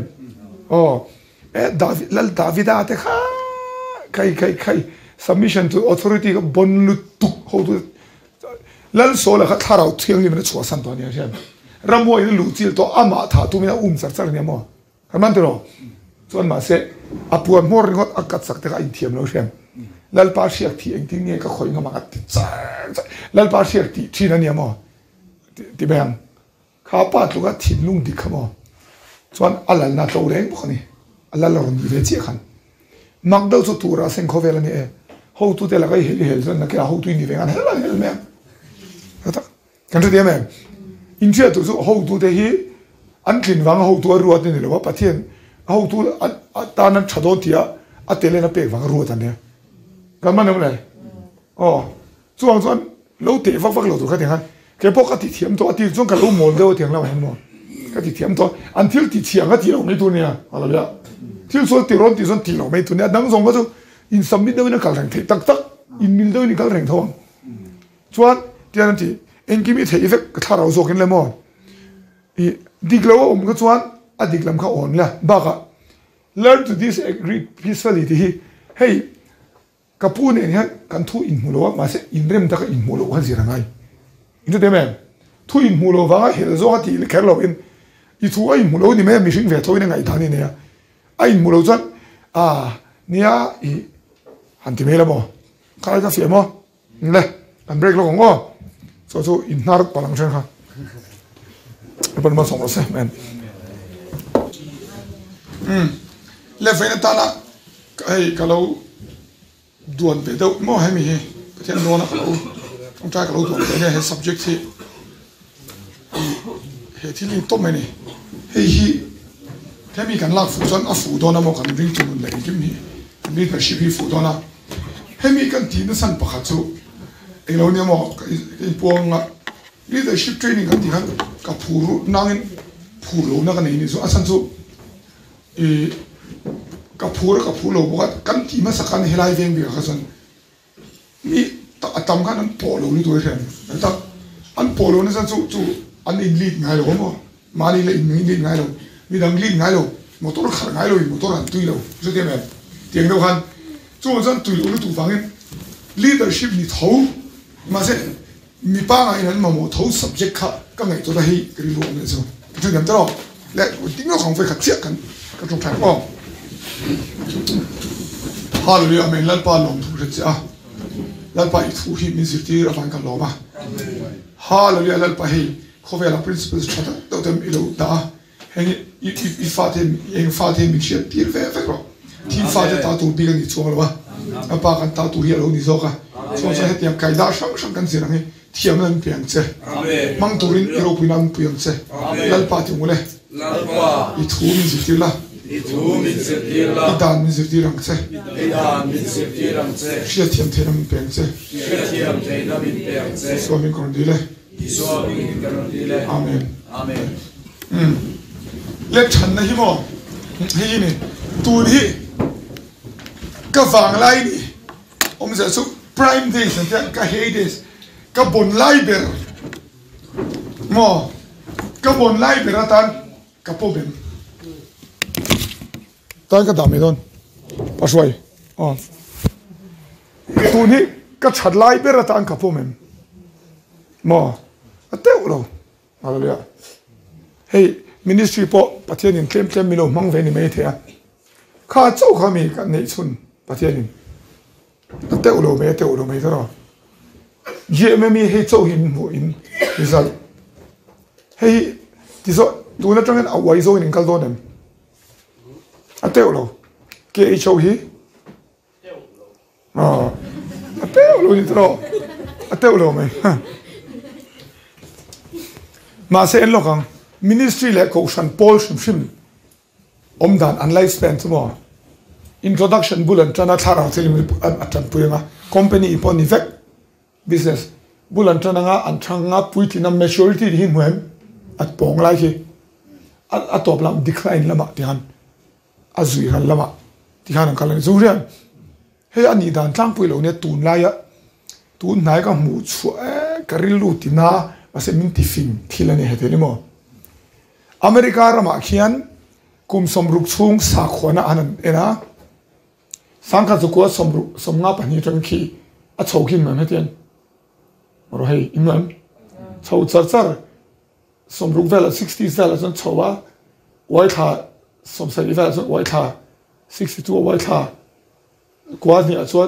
David ate kha kai submission to authority ka bonlu tuk ho tu lal so la kha tharau thiang ni na chua san to ni ram mo lu chil to ama tha tu me sar ni mo man tro chuan ma se apuan mor ringot akat sak te ka in thiam lo siam lalpa siak thi eng ting nge ka khoi nga ma ti cha lalpa siak ti thina ni mo ti bang kha pa tu ka thin lung dik khamo chuan alal na to reng khoni alal lo ni ve chi khan mak do chu tura seng khovel ani e ho tu te la kai hel zon na ka ho tu ni ve an hel me ata kan tu me in chia tu chu ho tu te hi an thin wang ho tu ruat ni lo pathian ho tu ta nan chadon tia atele na pek wang ruat an ne kan man le chuang chuan lo te vak vak lo tu kha te han ke pok ati thiam to ati chung ka lo mol de tiang la hen mo ka ti thiam to until ti chiang ati lo me tu nia ala ya til so ti ron ti son ti lo me tu nia dang zong ka chu in submit de na kal rang thei tak tak in mil de ni kal rang thong chuan tian ti engki mi thei effect ka thara zo ken le mo I diglo ka chuan a diglam kha on la ba ka learn to disagree peacefully ti hey kapun en han kan thu in mulo ma se in rem ta ka in mulo han zira ngai in de men thu in mulo wa hel zo ha ti le kerlo in I thu ai mulo ni me mi sing ve thoi na ngai thani ne ai mulo chan nia I han ti me la mo ka ka fe mo le an break lo ngo so in nar palang chen kha ban ma song lo se men le fe na ta la ai ka lo duan pe do mo ha mi he ten no na ka lo ông trai ka lo duan pe he subject he thi li to me ni hi thế mi kan lak fu chon a fu do na mo kan ring tu le kim hi mi ka shi fu do na he mi kan ti na san pa kha chu e lo ni mo I puang la leadership training kan ti han ka phuru nangin phulo na kan ni so asan chu ka phur lo bo kan ti ma sakan helai veng bi kha son mi ta atam kan an polo ni do ren ta an polo na san chu an in lead ngai lo mo mali le in lead ngai lo mi dang lead ngai lo motor khar ngai lo motor an tui lo so te me tiang do han chu zan tui lo tu fangin leadership ni thau ma se mi pa ngai nan ma mo thau subject kha ka ngai to da hi kri lo ne so chu ngam ta ro le ting lo khong fe kha chia kan ka chung thang ko hallelujah amen lalpa lom thu re cha lalpa I thu hi mi zirti ra fan kan lo ma hallelujah lalpa hi khovela principles chata to tem ilo da heng I fatem mi chia tir ve ve ro ti fate ta tu bi ni chuang lo ba apa kan ta tu hi lo ni zo ka so sa he tiam kai da sang kan zirang hi thiam nan piang che amen mang turin iro puinan piang che lalpa ti mule lalpa I thu mi zirti la idan min zirti rang che shia thiam theram piang che so mi kon dile amen le chan na hi mo hi ni tu ni ka wang lai ni sa su prime days and ka hey days ka bon lai ber mo ka bon lai ber atan ka po ben tan ka dami don paswai tu ni ka chat lai ber atan ka po men mo ateu lo hallelujah hey ministry po pathian in claim milo mang ve ni me thea kha chau kha mi ka nei chun pathian in ateu lo me taro ye me mi he chau hin mo in result hey tiso tu na changen awai zo in kal donem ateu lo ke chau hi ateu lo ni taro ateu lo me ma se en lo kang ministry le ko shan pol shim om dan an lifespan tomorrow introduction bulan tana thara thelim atan puinga company ipon effect business bulan tana nga an thanga puitina maturity hin huem at pong lai hi at top lam decline lama tihan azui han lama tihan kan le zurian he ani dan tlang pui lo ne tun la ya tun nai ka mu chu karilu tina ase min ti fin thilani hetelimo America rama khian kum somruk chung sa khona anan ena sangka zu ko somnga pani tang khi a chaukin man hetian ro hei imlan chau char somruk vela 60s vela son chowa wai tha somsai vela son wai tha 62 awal tha kwa ni chuan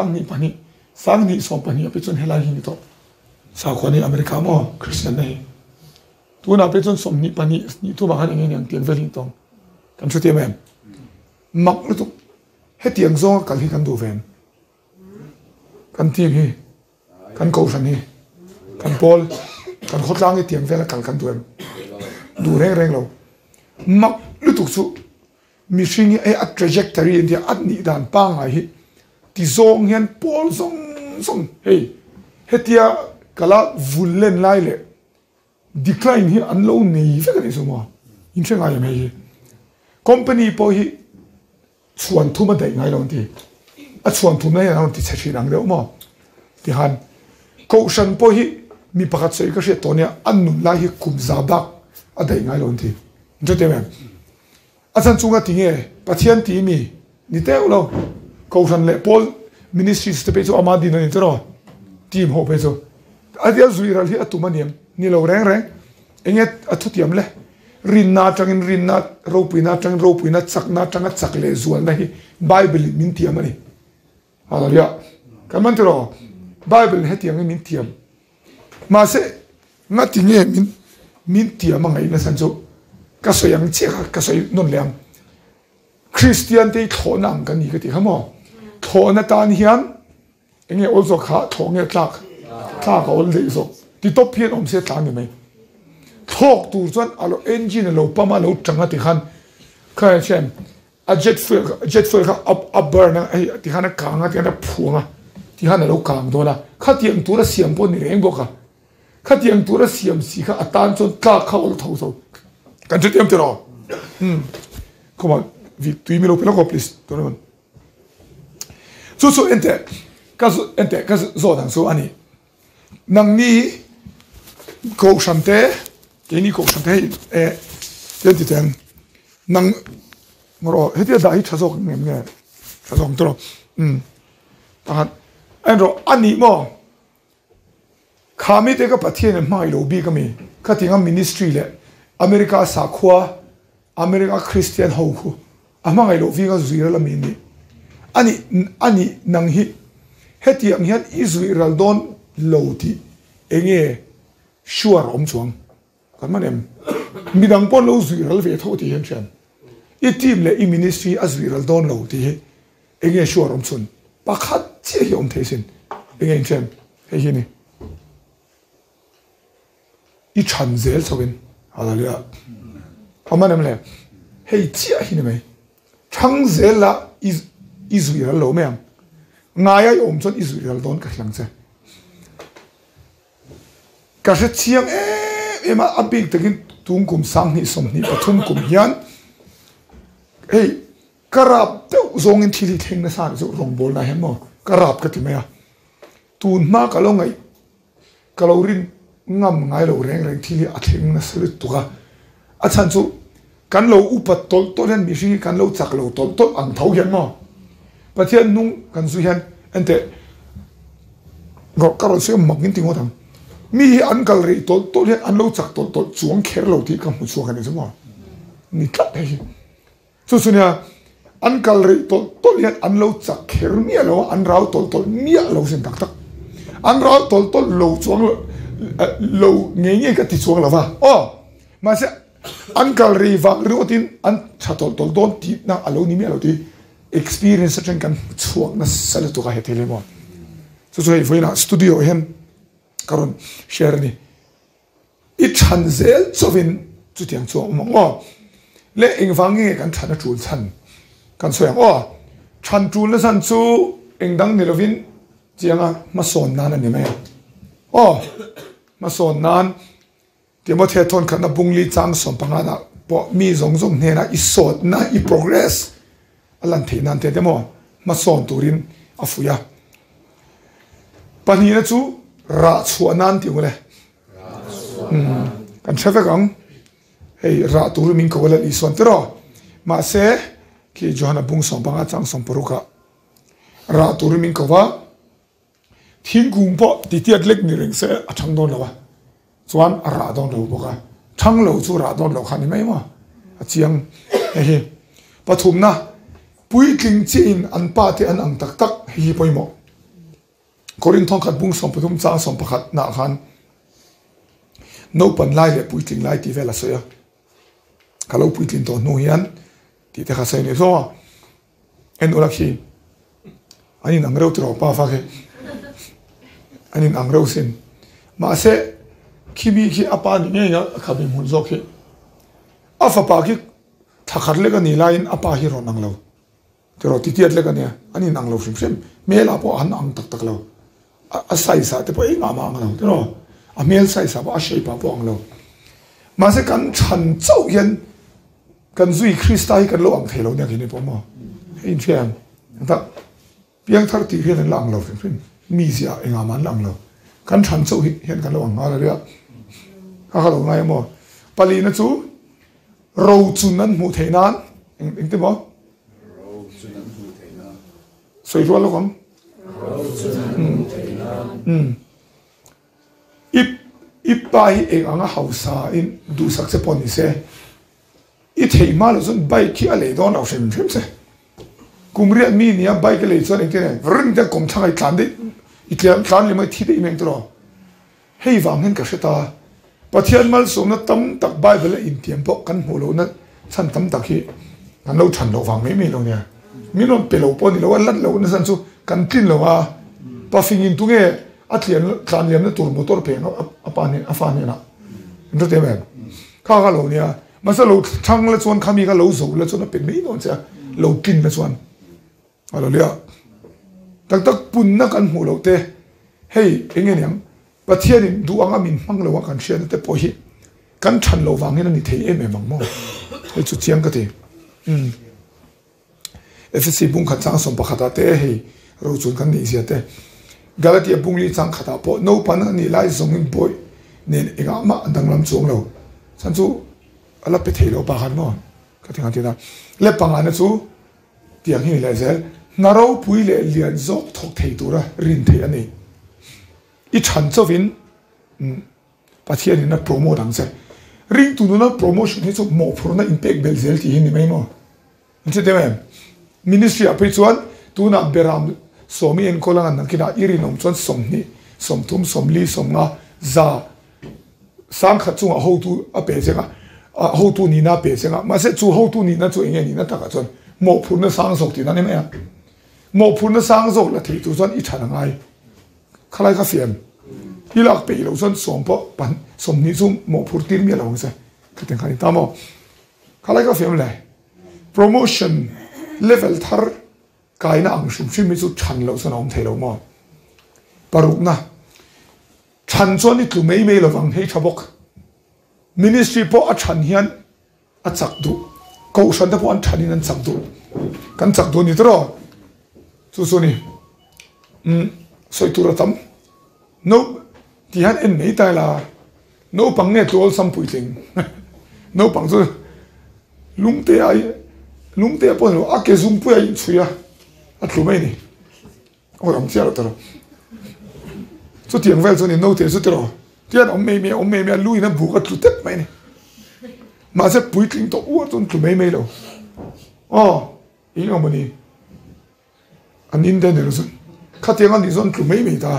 sang ni som pani pe chun helai hi ni to sa khoni America mo Christian nei tu na pe chun som ni pani ni tu ma han nge tiang velin tong kan chu te mem mak lu tu he tiang zong kal hi kan du ven kan ti hi kan ko san hi kan pol kan khotlang hi tiang vel kal kan du em du reng lo mak lu tu chu mi hring a trajectory in dia at ni dan pa ngai hi ti zong hian pol zong hey hetia kala vullen lai le decline hi an lo nei fe kan iso mo in che ngai mai company po hi chuan thu ma dai ngai lo ti a chuan thu mai an ti chachi rang de mo ti han ko shan po hi mi pakhat sei ka she tonia an nu lai hi kum za bak a dai ngai lo ti jo te men a chan chunga tinge pathian ti mi ni te lo ko shan le pol ministry ste pe chu amadi no ni tro team ho pe chu adia zuiral hi atuma niam ni lo reng enget athutiam le rinna ropina chak le zual na hi bible min tiam ani hallelujah kaman tro bible hetiam min tiam ma se ngati nge min tiam ngai na san chu ka soyang che ka soy non leam christian te thonam kan ni ka ti hamo thona tan hiam enge also kha thonge tlak ka ol de so ti top hian om se tlang ni mai thok tu chuan alo engine lo pama lo changa ti khan kha chem a jet fuel kha up burn ai ti khan ka nga ti na phuanga ti han lo kang do la kha tiang tu ra siam pon ni reng bo kha tiang tu ra siam si kha atan chon ka kha ol tho so kan chu tiam te ro come on vi tu mi lo pela ko please to no so ente ka zo dan so ani nang ni ko shante ke ni ko shante ten ti ten nang moro hetia dai chazok nge chazok tro ta an ro ani mo khami te ka pathian mai lo bi ka mi khatinga ministry le America sa khwa America Christian ho khu ama ngai lo vi ga zuira la mi ni ani nang hi hetia ngian Israel don lo ti enge sure om chuang kan manem midang pon lo zuiral ve tho ti hen chan I team le I ministry azwiral don lo ti enge sure om chun pakhat che hi om thesin enge chem he hi ni I chan zel chawin hallelujah amanem le hei chia hi ni mai chang zel la Israel lo meam ngaya om chon Israel don ka hlang che ka se chiang ema abik takin tungkum sang ni som ni pathum kum hian hey karap te zong in thili theng na san zo rong bol na hemo karap ka ti maya tun ma ka lo ngai kalorin ngam ngai lo reng thili a theng na sel tu ka a chan chu kan lo upat tol hen mi shi kan lo chak lo tol ang thau hian mo pathian nung kan zu hian ente go karol se mangin tingo thang mi an galri tol hian an lo chak tol chuang kher lo ti kam chu kan ni mo ni tlat he chu sunya an galri tol hian an lo chak kher mi lo an rau tol mi lo sin tak an rau tol lo chuang lo nge ka ti chuang lawa ma se an galri wa rutin an cha tol don ti na alo ni mi lo ti experience chen kan chuang na sal tu ka he tele mo chu hei voina studio hen karon share ni I chan zel chowin chu tiang chu mo le eng wangi kan thana chul chan kan soyang chan chul na san chu eng dang ni lovin chianga ma son nan ani mai ma son nan Timothy thon kan na bungli chang som panga da po mi zong ne na I sot na I progress alan the nan te demo ma son turin afuya pani na chu ra chuanan ti ngole kan chave gang hey ra tur min ko la I son tro ma se ki johana bung som banga chang som poruka ra tur min ko wa thingkung po ti tiat lek ni reng se athang don lawa chuan ra don lo boka thang lo chu ra don lo khani mai ma achiang he pathum na pui tling chi in an pa te an ang tak tak hi poimo korin thong khat bung som pathum cha som pakhat na khan no pan lai le pui tling lai ti vela soya kalau pui tling to no hian ti te kha sai ne so en olakhi ani nang reu tro pa fa ke ani nang reu sin ma se khibi khi apa ni nge ya khabi mun zo ke afa pa ki thakhat le ga ni lain apa hi ro nang lo tero ti tiat le ga ne ani nang lo sim sim me la po an ang tak tak lo a sai sa te po e nga ma ang lo tero a mel sai sa ba shei pa po ang lo ma se kan chan chau yen kan zui Christai kan lo ang thelo ne ki ne po mo in chiam ta piang thar ti hian lang lo sim mi sia enga man lang lo kan chan chau hian kan lo ang nga la ha lo ngai mo pali na chu ro chun nan mu theinan eng te mo ro chun nan mu theinan soi ro lo kom ro chun nan mu theinan ip pai eng anga hausa in du sak se pon ni se I thei ma lo zon bai ki ale don au sem sem se kumria mi nia bai ke le chon eng te vring te kom thang ai tlan de I tlan le mai thi de meng tro hei wang hen ka sheta pathian mal som na tam tak bible in tiam po kan holo na chan tam tak hi kan lo chan lo wang me lo nia mi non pe lo po ni lo lat lo na san chu kan tin lo wa pa fing in tu nge atlian tlan liam na tur motor pe apa ni afa ni na ndo te men kha lo nia ma sa lo thang la chuan khami ka lo zo la chuan pe me non cha lo tin la chuan alo lia tak tak pun na kan hu lo te hei enge niang pathian in du anga min mang lo kan shian te po hi kan than lo wang hin ni thei em mang mo hei chu chiang ka te FSC bung kha chang som pakhata te hei ro chun kan ni sia te galatia bung li chang khata po no pan ni lai zong in boy nen ega ma andang lam chung lo san chu ala pe thei lo pa khan mo ka tinga ti da le panga na chu tiang hi le zel na ro pui le lian zok thok thei tura rin thei ani I chan chawin pathian in na promote ang se ring tu na promotion hi chu mo phur na impact bel zel ti hin ni mai mo inte te mem ministry a pe chuan tu na beram somi en kolang an kina iri nom chuan somni somthum somli somnga za sang kha chunga ho tu a pe chenga a ho tu ni na pe chenga ma se chu ho tu ni na chu enge ni na ta ka chuan mo phur na sang sok ti na ne me mo phur na sang sok la thei tu chuan I thana ngai khalai ka fiam hilak pe lo son sompo pan somni zum mo phurtir mi lo se katen khani tamo khalai ka fiam le promotion level thar kaina ang shim shim mi chu than lo son om thelo mo paruk na than chon ni tu mei mei lo wang hei thabok ministry po a than hian a chak du ko san da po an thanin an chak du kan chak du ni tro chu chu ni soi tura tam no ti han en nei tai la no pang ne tol sam pui ting no pang zo lungte a pon a ke zum pui ai chuya a tlu mai ni o ram chia lo tro so tiang vel zo ni no te zo tro tian om me lui na bu ka tlu tet mai ni ma se pui ting to u ton tlu mai lo ing omani an in den lo zo ka tiang an ni zon tlu mai ta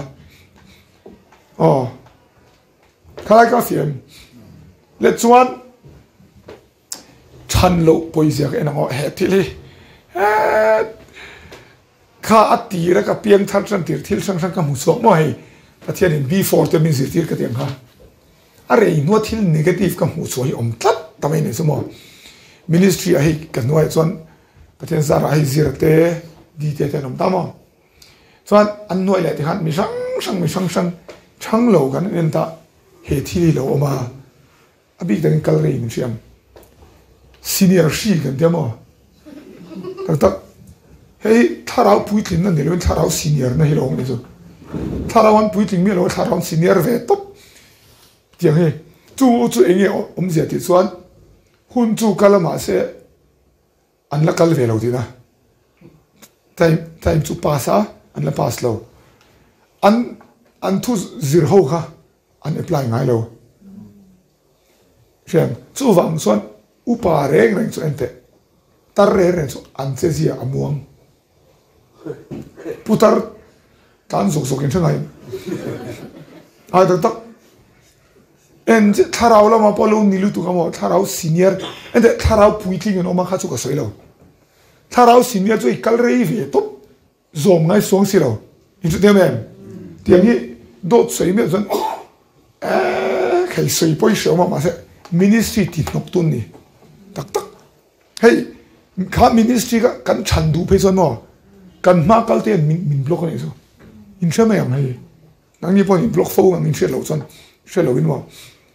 khalai ka fiam le chuan chan lo poisia ka enango he thili kha ati ra ka piang thar chan tir thil sang sang ka mu so mo hei pathian in before te min zir tir ka tiang kha are no thil negative ka mu so hi om tlat tamai ne so mo ministry a hei ka noi chuan pathian zara hei zir te di te nom tamo chuan an noi le ti han mi sang chang lo kan en ta he thili lo ma abi dang kal rei min siam senior shi kan demo ta hei tharau pui thin na ne lo tharau senior na hi lo ni zo tharawan pui thin mi lo tharau senior ve top tiang he chu enge om zia ti chuan hun chu kalama se an la kal ve lo ti na time chu pasa an la pas lo an thu zir ho kha an apply ngai lo siam chu wang chuan upa reng chu ente tar re so an che zia amuang putar tan sok in thangai ai tak en tharau la ma polo nilu tu ka mo tharau senior en tharau puiting no ma kha chu ka soilo tharau senior chu kal rei ve top zom ngai song si lo in chu de mem tiang hi dot sei me zon khai soi poi sho ma se ministry ti nok tun ni tak hey kha ministry ka kan chan du pe zon mo kan ma kal te min block ni so in che me yang hai nang ni pon block fo ngang in che lo zon che lo in mo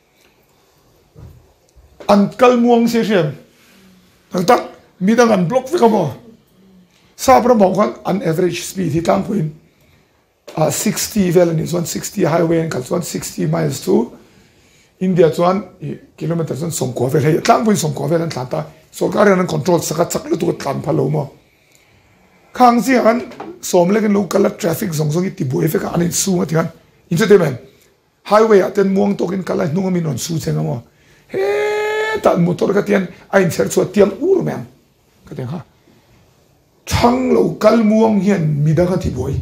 an kal muang se shem tak mi dang an block fe ka mo sa pra mo kan an average speed hi tang point 60 vel is 160 highway and 160 miles to India chuan kilometers on som ko vel he tang point som ko vel an tlata sarkar an control saka chaklu tu tlan phalo mo khang si an som lekin local traffic zong zong ti boi fe ka an su nga tian in che men highway aten muang tokin kala nunga min on su chenga mo he tan motor ka tian ain ser chu tiang ur mem ka tiang ha chang local muang hian midanga ti boi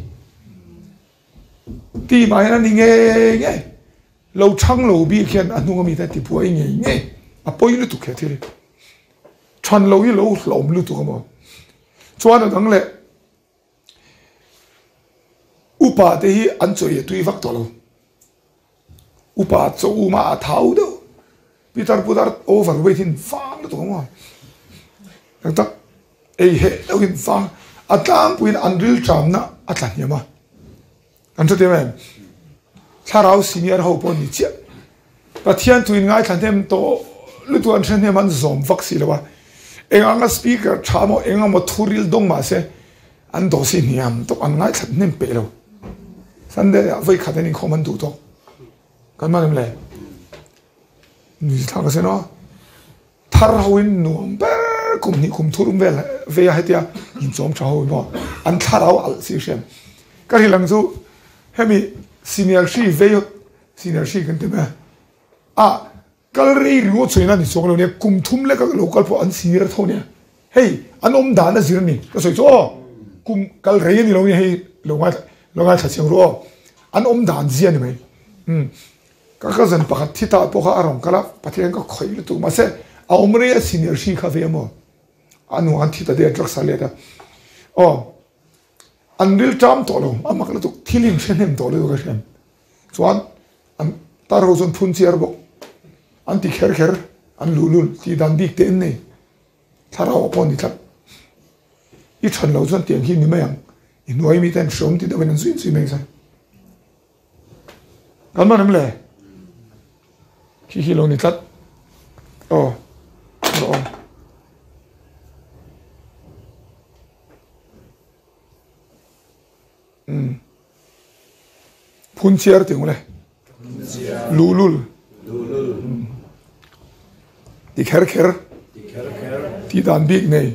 ti mai na ni nge lo chang lo bi khian anunga mi ta ti boi nge a poi lu tu khe thiri chan lo yi lo hlom lu tu ka mo chuan dang le upa te hi an choi tui vak to lo upa cho ma thau do Peter Pudar overweight in fang lu tu ka mo tak ei he lo in fang atang puin anril cham na atlan yama an chu te men tharau senior ho pon ni che pathian tuin ngai than them to lu tu an chen he man zom vak si lo wa enga speaker chamo enga mo thuril dong ma se an do si niam to an ngai that nem pe lo sande voi khaden in khoman du to kan man le ni tha ka se no thar hoin nuam ber kum ni kum thurum vel ve ya hetia in chom cha ho mo an tharau al si shem ka hi lang chu hemi senior shi ve senior shi kan te ba kal rei ru choina ni chong lo ne kum thum le ka local po an senior tho ne hey an om da na zir ni ka soi cho kum kal rei ni lo ni hey lo nga tha chang ro an om dan zia ni mai ka zan pakhat thita po kha arong kala pathian ka khoi lu tu ma se a omre senior shi kha ve mo anu an thita de drug sa le da an ril tam to lo amak la tu thilim shenem to lo ka shem chuan an tar ho zon phun chiar bo an ti kher an lulul ti dan dik te ne tharau pon ni thap i chan lo zon tiang hi ni mayang i noi mi ten shom ti da ben zui meng sa kan manam le hi lo ni tat phun chiar ting le lulul ti kher ti dan big nei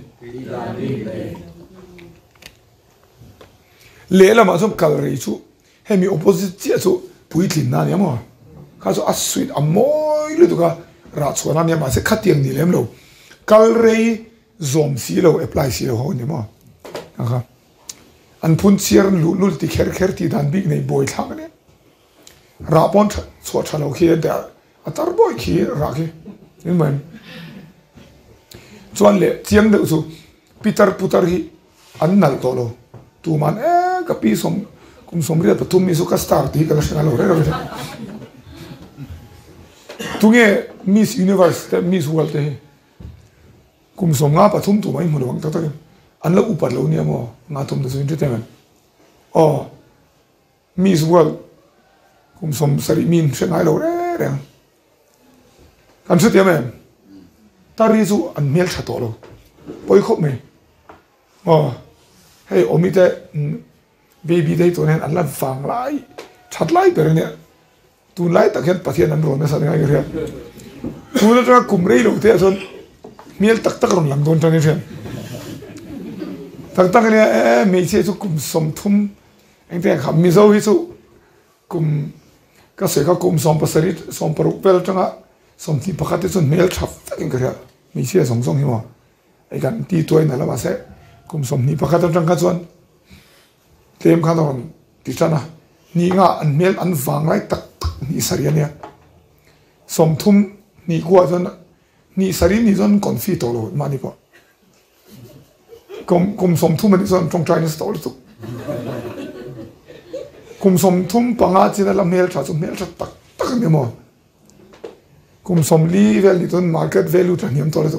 le la ma som kal rei chu hemi opposite chi chu pui thlin na ni mo ka so a sweet a moi lu tu ka ra chona ni ma se khatiang ni lem lo kal rei zom si lo apply si lo ho ni mo ka an phun chiar lulul ti kher ti dan big nei boy thang ne ra pon so chalo khi da atar boy khi ra khi ni man chuan le chiang de su Peter Putar hi an nal to lo tu man ka pi som kum som ria pathum mi su ka star ti ka la lo re tu nge Miss Universe te Miss World te kum som nga pathum tu mai mu lo ta an lo upar lo ni mo nga tum de su entertainment Miss World kum som sari min shengai lo re kan su te men tari zu an mel tha to lo poi khop me hey omite baby dei to nen an lan fang lai chat lai per ne tu lai ta khen pathian an ro na sa ngai re tu na tra kum rei lo te son mel tak ron lang don tani chen tak ne me che chu kum som thum eng te kham mi zo hi chu kum ka se ka kum som pasari som paruk pel tanga som ti pakate chun mel thap takin ka mi che song song hi mo ไอ้กันตีตัวนั่นละมาเสกุมสมนี่ประกาศจังกันส่วนเต็มขั้นตอนติดชนะนี่งาอันเมลอันฟังไรตักนี่สรีเนี่ยสมทุมนี่กว่าจนนี่สรีนี่จนคอนฟิโตโลมานี่ปะกุมสมทุมมันจนตรงใจนี่สตอร์ตุกุมสมทุมปังอาจีนั่นละเมลชาจุเมลชาตักเนี่ยมั้งกุมสมลีเวลนี่จนมาร์เก็ตเวลูจะเนี่ยมตัวเลยตุ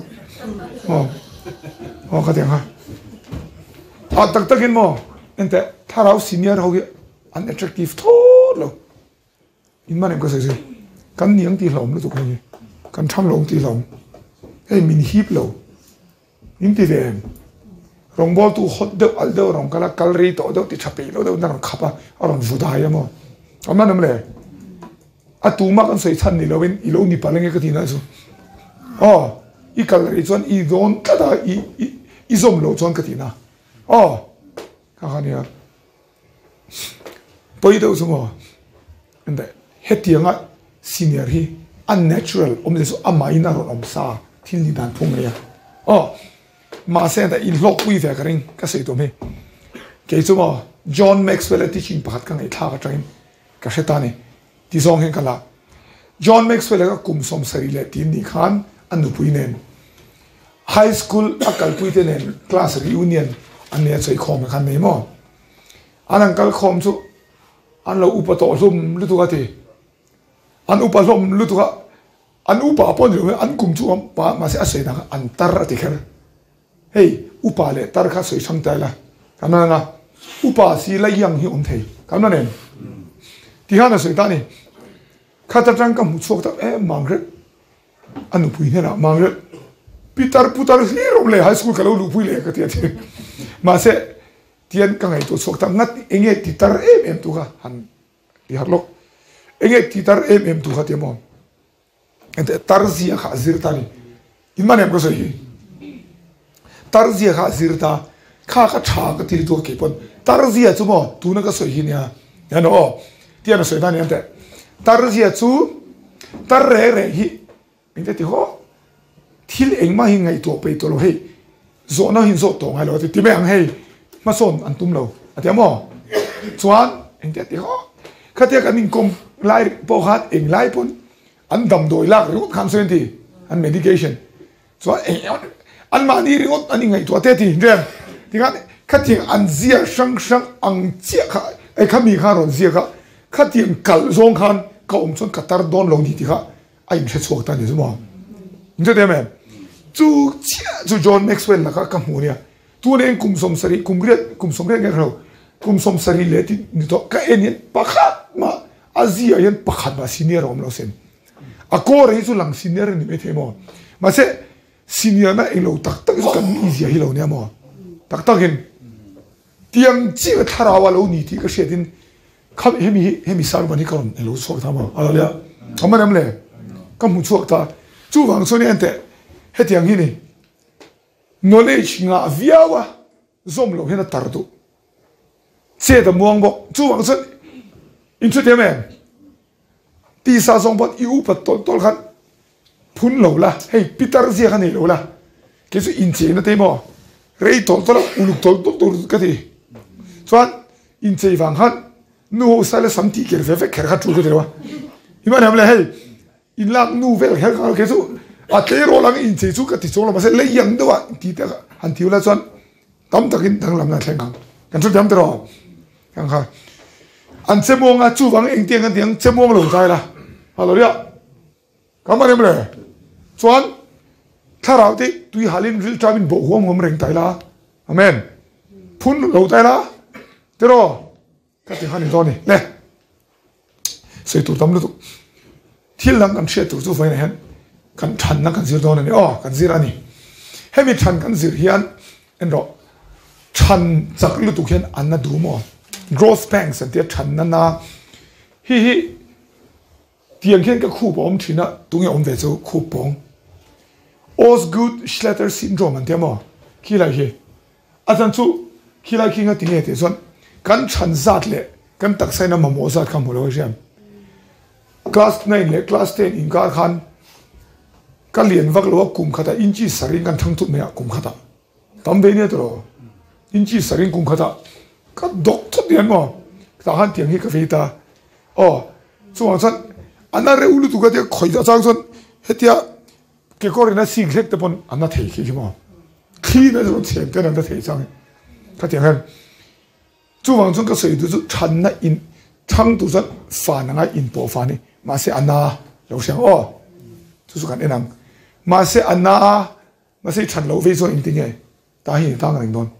อ๋อก็เดี๋ยวฮะตักเห็นมั้งนั่นแต่ถ้าเราซีเนียร์เขาเนี่ยอัน attractive ทุกเลยอินมาเนี่ยก็ใส่สิกันเนียงตีหลอมรู้สึกไงกันช่างลงตีหลอมให้มินฮีบเลยอินตีเดมรองบอลตู้ฮอตเดออัลเดอรองกันละกัลรีต่อเดอติชับไปแล้วเดอนั่งขับอ่ะอารมณ์ฟูดายมั้งอันนั้นเลยอะตูมากันใส่ชั้นนี่เราเป็นอีโลนี่ปาเลงก็ทีนั่นสุอ๋ออีกัลรีส่วนอีโดนก็ได้อีซอมโลส่วนก็ทีน่ะอ๋อข้างนี้ไปดูสมออันเดเฮติยังอ่ะซีเนียร์ฮีunnatural อมเดสุอามาอินารุนอมซาที่นี่ดันพุ่งเลยอ๋อมาเส้นแต่อินล็อกวิเวกันเองก็ใส่ตัวเมย์เกี่ยวกับจอห์นแม็กซ์เวลล์ที่ชิงพัดกันไอ้ท่ากันจังก็เช่นตานี่ที่สองเห็นกันละจอห์นแม็กซ์เวลล์ก็คุมสมสรีเลทีมนี่ขันอันนู้นพูดเน้นไฮสคูลอักกัลพูดเน้นคลาสรีวิเนียนอันนี้ใส่คอมกันไม่มั้งอันนั้นก็คอมสุอันเราอุปโตลุ่มลุตุกะทีอันอุปลุ่มลุตุกะอันอุปปนอยู่อันกุมจุอมปะมาเสียอาศัยนะอันตาร์ติเคอร์เฮ้ยอุปเลตาร์ข้าสวยช่างใจละกันนั่นนะอุปสีละยังหิวอุ่นเทกันนั่นเองที่ห้าน่ะสวยตานี่ข้าจะจังกับมุชวกตามังเรอันนู้นพูดเนี่ยนะมังเรปีตาร์ฮีโร่เลยไฮสคูลกันแล้วลูกพูดเลยก็ที่ที่มาเสียที่อันกังไงตัวสวกตางัดเองที่ตาร์ตัวข้าหันที่ฮาร์ล็อกเองที่ตาร์ตัวข้าที่มองเอ็นแต่ตาร์ซีข้าซิร์ตานี่อินมันเองก็สวยตาร์ซีข้าซิร์ตาข้าก็ชาก็ที่ตัวเก็บปนตาร์ซีจู่มั้งตัวนั้นก็สวยเนี่ยยันโอ้ที่อันสวยตานี่อันแต่ตาร์ซีจู่ตาร์เร่ฮีเอ็นแต่ที่เขาที่เองมาหิงไงตัวไปตัวเราเฮ้ยโซนหินโซตรงไงเราที่ไม่หังเฮ้ยมาโซนอันตุ้มเราอันที่มั้งส่วนเอ็นแต่ที่เขาข้าที่กันนิ่งกลมไล่พอหัดเองไล่ปนอันดำโดยลากรู้คำเส้นที่อัน medication ส่วนเองอันมาดีรู้อันนี้ไงตัวเท่ที่เรื่องที่กันข้าที่อันเสียช่างอังเจียข้าไอ้ข้ามีข้ารอนเสียข้าที่กัลซงขันข้าอมชนกัตตาร์โดนลงที่ข้าไอ้ไม่ใช่สวกตานี่สมองนี่จะได้ไหมจู่จอห์นแม็กซ์เวลล์นะครับกับหัวเนี่ยตัวเองคุมสมสรีคุมเรียกไงเราคุมสมสรีเลยที่นี่ตัวก็เอ็นยันปักขัดมาอาเซียยันปักขัดมาซีเนียร์ของเราเส้นอะก็เรื่องสุดหลังซีเนียร์นี่ไม่เท่มั้งมาเสซีเนียร์น่ะเองเราตักสุดกันอีเซียให้เราเนี่ยมั้งตักเห็นที่ยังจีบทาราวาเรานี่ที่ก็เสียดินเขาเฮมิสารวันนี้ก็เราสวกทำมั้งอะไรเนี่ยทำไมนั่นเลยก็มุ่งสวกตาจู่วังส่วนนี้อันเตะเฮ็ดอย่างนี้นี่ knowledge งาวิยาวะซอมเราเห็นตาร์ดูเสียแต่มองบอกจู่วังส่วนอินสุดเดียแม่ตีซาซองบอลอิวปัดตอลขันพุ่นเราละเฮ้ยปีตาร์เสียขันนี่เราละแค่สุดอินเจนะเต็มอ่ะเรย์ตอลอุลุกตอลก็ทีส่วนอินเจฟังขันนู่นสายละสัมติเกิดเฟฟแค่ขัดจุดก็ได้วะที่มันทำอะไรให้อินลังนู่นเฟฟแค่ขัดแค่สุดอัตเตอร์โรลังอินเจสุดก็ติดโซ่เรามาเสร็จเลยยังด้วยที่แต่หันทิวละส่วนตั้มตะกินทั้งลำนั้นแข่งกันสุดย้ำตลอดกันค่ะอันเซมงอ่ะจู่วังเองเตียงกันเตียงเซมงหลงใจละฮัลโหลเนี่ยก็มาเรียบเลยส่วนถ้าเราที่ตุยหาลินริลจามินโบหัวมันเร่งใจละอเมนพุ่นหลงใจละเจ้าก็ที่หันตอนนี้เนี่ยเสียตัวตั้มรู้ตัวที่หลังกันเชื่อตัวจู่ไฟไหนฮะกันทันนักกันเสียตอนนี้อ๋อกันเสียนี่ให้มีทันกันเสียเฮียนเอ็นรอทันจากรู้ตัวเฮียนอันนั้นดูมั้งgrowth banks อันเดียชันนั่นนะฮิเตียงเขียนก็คู่ปอมทีน่ะตรงนี้อมเวจูคู่ปอง Osgood Schlatter syndrome อันเดียมั้งขี้ไรขี้อาจารย์จู่ขี้ไรขี้ก็ติงเอติส่วนกันชันจัดเลยกันตักใส่น้ำมันโมจัดคำหัวเราะใช่ไหม class 9เลย class 10อินการขัน cái liền vác lúa cùng khát inchi sarin kan thang tụt mẹ cùng khát tắm về nè rồi inchi sarin cùng khát cái độc thoát điện mà ta han tiếng hi cái gì ta so san anh ra ulu tu cái khơi ra sang san hết tiệt cái con này nó xịn hết tập bọn anh thấy cái gì mà khi nó rồi xem cái nó thấy sang cái tiếng hơn chú hoàng xuân cái sự tu chăn nó in chăng tu san phản ngay in bộ phản này mà sẽ anh lâu xem chú cái này mà sẽ anh mà sẽ chăn lâu về rồi in tiếng này ta hiện ta ngay non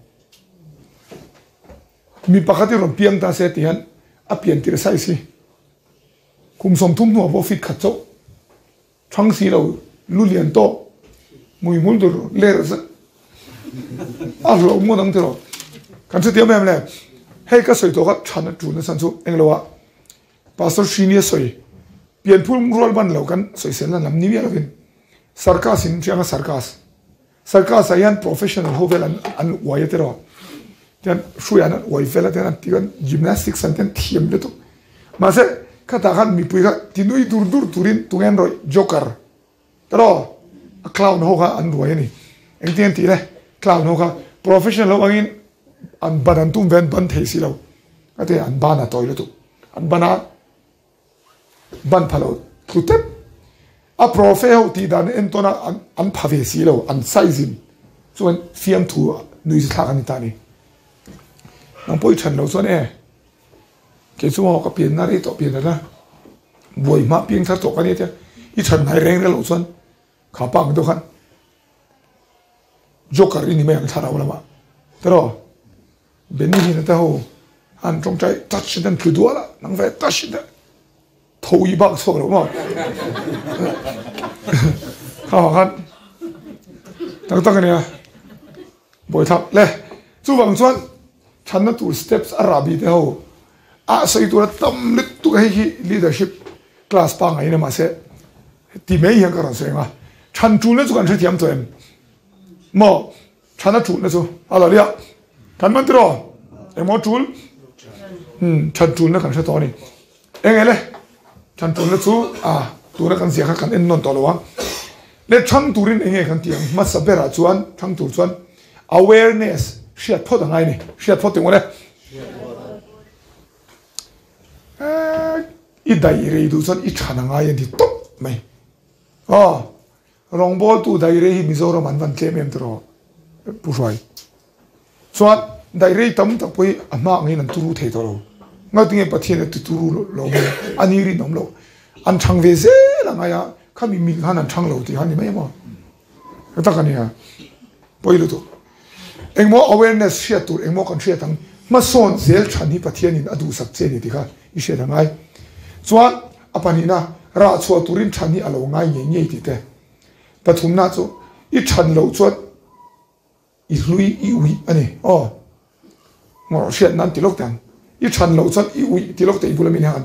mình bắt cái rồi piang ta sẽ tiền piang tiền sai si cùng sống thung hoa vô fit khát châu chăng si lâu lu liền to mùi mùi đồ lê rồi lâu mua đằng thế rồi cái chuyện em này hay cái sợi đó cái chăn nó chủ nó sản xuất anh lâu pastor senior sợi biến phun roll ban lâu cái sợi sen là làm ní vậy rồi sarkas in chẳng sarkas ấy anh professional hồ về là anh quay thế rồi then suy anh quay về là then anh tiếng gymnastics anh then thiêm đấy thôi mà sẽ cái ta han mi pui ka tinui dur turin tungen roi joker taro clown ho ka an roi ni engtian ti le clown ho ka professional lo angin an banan tum ven ban thei si lo ate an bana toilet tu an bana ban phalo tutep a profe ho ti dan entona an phave si lo an size so an fiam tu nui sa kan ta ni nang poi chan lo so ne cái số họ có tiền nào đi tổ tiền đó buổi mà tiền thắt tổ cái này chứ ít chân hay rèn ra lỗ xuân khá bằng đâu khăn joker ini mấy anh thà đâu mà thế rồi bên này nó tao anh trong trái touch đến cứ đua là năng về touch đấy thâu y bạc số đúng không khá khăn tăng cái này buổi thắp lẽ chú vàng xuân chắn nó tụ steps Arabi thế hồ xây tu tâm lực tu cái leadership class pa ngay mà sẽ thì mấy hiện cái rồi mà chăn chú nó cũng sẽ tiêm cho em mà chăn nó chú nó chú là liệu chăn mình rồi em muốn chú chăn chú nó cũng sẽ to này em nghe này chăn chú nó chú tu nó cũng sẽ khác em non to luôn để chăn tu rin em nghe cái tiếng mà sắp ra chuan chăn tu chuan awareness share pot ngay này share pot tiếng này ít đại rây tu son ít chăn ngay anh thì tốt mày rong bol tu đại rây Mizoram anh vẫn claim em đó bù xoay soan đại rây tấm tập với mà ngay nằm tu thế đó ngay tiếng bắt thiên tu lo anh đi nằm lo anh chăng về dễ là ngay à kami mình hắn chăng lo thì hắn đi mấy mà cái ta cái này à bây giờ tu em mua awareness share tu em mua con share thằng mà son dễ chăn hi bắt thiên in adu sắc chế thì khác ít share thằng ai chuan apanina ra chua turin chani alo ngai nge ti te pathumna chu I chan lo chuan I lui I ui ani ngor shet nan tilok tan I chan lo chuan I ui tilok te ibulamin han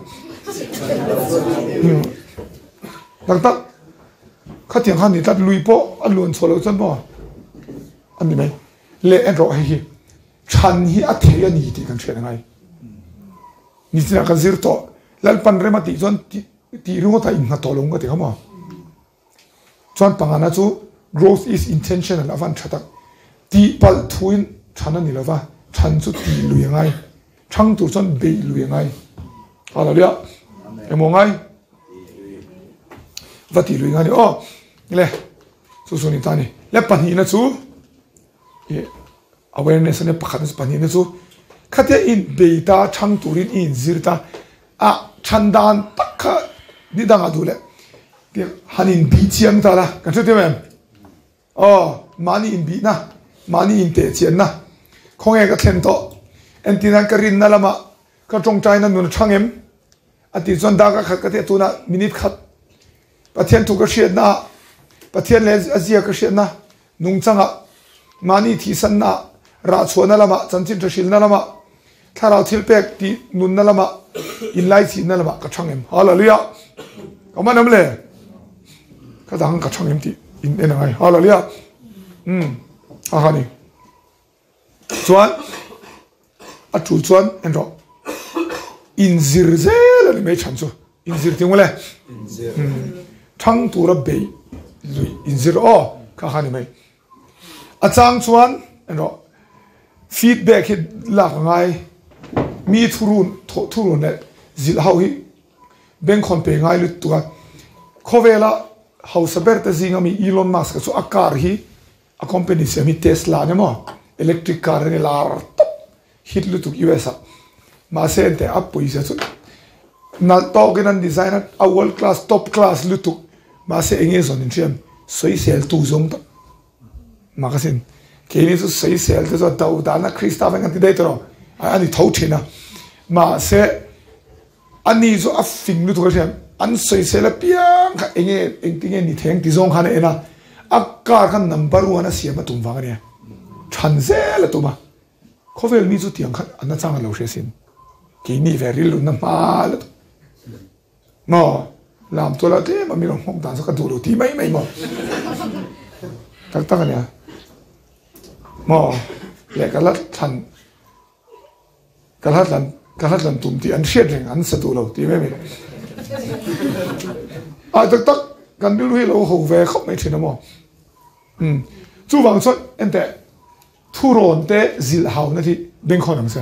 lang tak khatiang han ni tat lui po alun cholo chuan bo ani mai le en ro hi chan hi a the ani ti kan chen ngai ni tina kan zir to lal pan rema ti chuan ti ru ta in ha to long ka ti khama chuan pangana chu growth is intentional avan thatak ti pal thuin thana ni lova than chu ti lui ngai thang tu chuan be lui ngai hallelujah emo ngai vati lui ngai le su su ni tani le pan hi na chu awareness ne pakhat na pan hi na chu khatia in beita thang turin in zirta chandan takha ni danga dule ti hanin bi chiang ta la kan chu te mem mani in bi na mani in te chian na khonge ka thlen to entina karin na lama ka tong chai na nun changem ati zon da ka khat ka te tu na minute khat pathian tu ka shiat na pathian le azia ka shiat na nung changa mani thi san na ra chhuana lama chanchin thashil na lama tharau thil pek ti nun na lama in lai chi na lama ka changem hallelujah kama nam le ka dang ka changem ti in enangai hallelujah ahani chuan a chu chuan en ro in zirzel ni me chan chu in zir ting le thang tu ra be lui in zero ka khani mai achang chuan eno feedback hit la ngai mi thurun le zil hau hi ben khon pe ngai lu tua khovela house berte zinga mi Elon Musk so akar hi a company se mi Tesla ne mo electric car ne lar hit lu tu USA ma se ente apoi se na to gen designer a world class top class lu tu ma se enge zon in chem soi sel tu zong ta ma ka sin ke ni so soi sel te so tau da na Christopher ngan ti dei to ani thau thina ma se ani zo a fing lu tu ka chem an soi sel piang ka enge engting ni theng ti zong khan ena akka kan number 1 a siam tum wang ne chan zel tu ma khovel mi zu tiang khan an chang lo she sin ki ni very lu na ma la mo làm tôi là thế mà mình không tàn sao cái đồ tí mấy mà tắc này mò lại cái lát lần tụm thì ăn xét rồi ăn sạch đồ đầu tí mấy tắc gần đi lui lâu hậu về không mấy chuyện đâu mò chú vàng xuất em té thu rồn té dịu hào nữa thì bên khỏi làm sao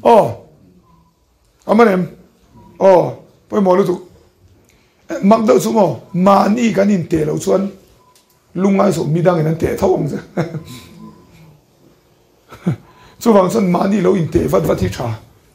anh em bây mò lúc mặc đâu chú mò mà ni cái nhìn tệ lâu xuân lung ngay số mi đang cái tệ thâu ông chứ chú vàng xuân mà ni lâu nhìn tệ vắt thì trả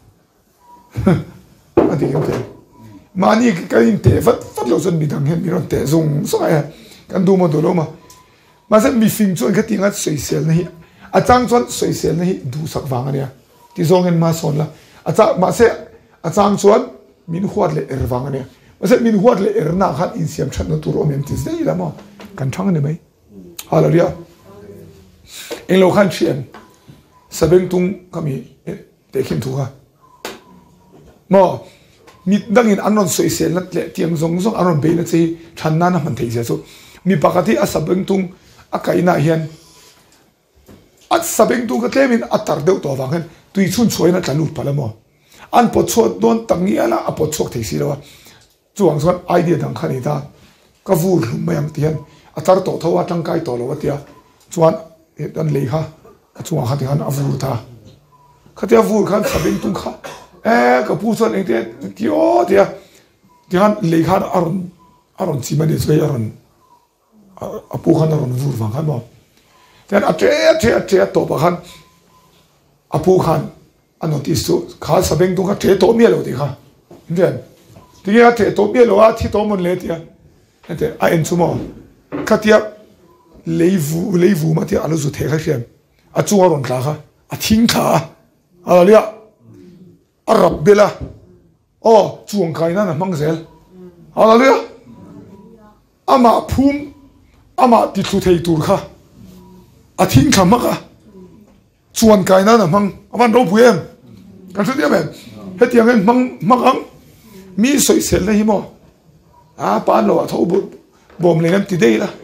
anh thì cái tệ mà ni cái nhìn tệ vắt lâu xuân mi đang hiện mi đang tệ dùng số này cái đồ mà đồ lâu mà sẽ mi phim xuân cái tiếng anh soi sel này trang xuân soi sel này đủ sắc vàng này thì dùng cái mà xuân là mà sẽ trang xuân min huat le vàng này mà sẽ mình huat lệ na khát in xiêm chăn nó tụi ông tí đấy là mà cần thăng này mấy hallelujah anh lâu khăn chuyện sabeng tung kami để khiêm thu ha mà mình đang in anh non soi sen lát lệ tiếng zong zong anh non bay lát gì chăn na mình thấy gì số mình bắt cái à sabeng tung à cái na hiền à sabeng tung cái tem mình à tar đều to vàng hen tùy chun chuối na chăn lụt phải mà anh bắt chuột đón tăng nghĩa là à bắt chuột thấy gì đâu chú hoàng xuân idea đằng khani ta cái vụ mấy em tiền à tar tổ thâu à trăng cai tổ lo vậy chú anh đang lấy ha chú hoàng khani han à vụ ta cái tia vụ khan sabeng tung kha cái phụ xuân anh tiền kêu tia han lấy khan aron chỉ mà để chơi aron à phụ khan aron vụ vàng khan mà then à trẻ tổ bà khan à phụ khan anh notice số khan sabeng tung khan trẻ tổ miêu lo đi kha then thì cái thế tổ biết lo thì tổ mình lấy tiền, thế anh chú mò, cái tiệp lấy vụ mà thì anh luôn thế cái xem, chú ở trong đó ha, thiên cả, liền, rập bê la, chú ông cái này là mang zel, liền, mà phum, mà đi thu thấy tur kha, thiên cả mà cả, chú ông cái này là mang, anh đâu bùi em, cái thứ gì vậy, hết tiếng anh mang mi soi sel này mo pan lo thâu bom lên ti đây là